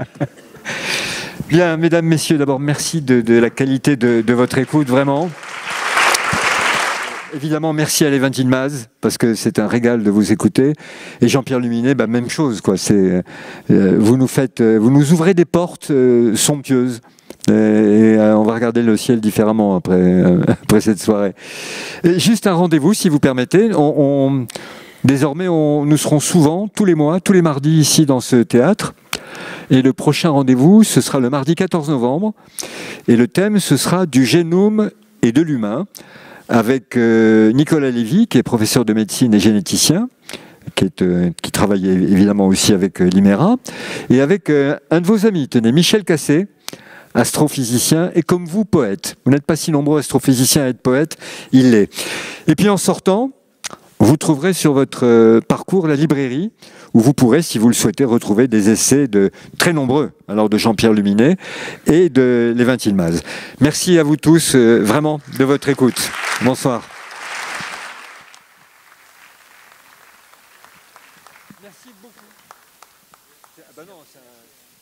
Bien, mesdames, messieurs, d'abord merci de, de la qualité de, de votre écoute, vraiment. Évidemment, merci à Levin Yilmaz, parce que c'est un régal de vous écouter. Et Jean-Pierre Luminet, bah, même chose, quoi. C'est, euh, vous nous faites, euh, vous nous ouvrez des portes euh, somptueuses. Et, et euh, on va regarder le ciel différemment après, euh, après cette soirée. Et juste un rendez-vous, si vous permettez. On, on, désormais, on, nous serons souvent, tous les mois, tous les mardis, ici dans ce théâtre. Et le prochain rendez-vous, ce sera le mardi quatorze novembre. Et le thème, ce sera du génome et de l'humain, avec euh, Nicolas Lévy, qui est professeur de médecine et généticien, qui, est, euh, qui travaille évidemment aussi avec euh, l'I M E R A, et avec euh, un de vos amis, tenez, Michel Cassé, astrophysicien, et comme vous, poète. Vous n'êtes pas si nombreux astrophysiciens à être poète, il l'est. Et puis en sortant, vous trouverez sur votre euh, parcours la librairie, où vous pourrez, si vous le souhaitez, retrouver des essais de très nombreux, alors de Jean-Pierre Luminet et de Levin Yilmaz. Merci à vous tous, euh, vraiment, de votre écoute. Bonsoir. Merci beaucoup. Ah bah non, c'est un...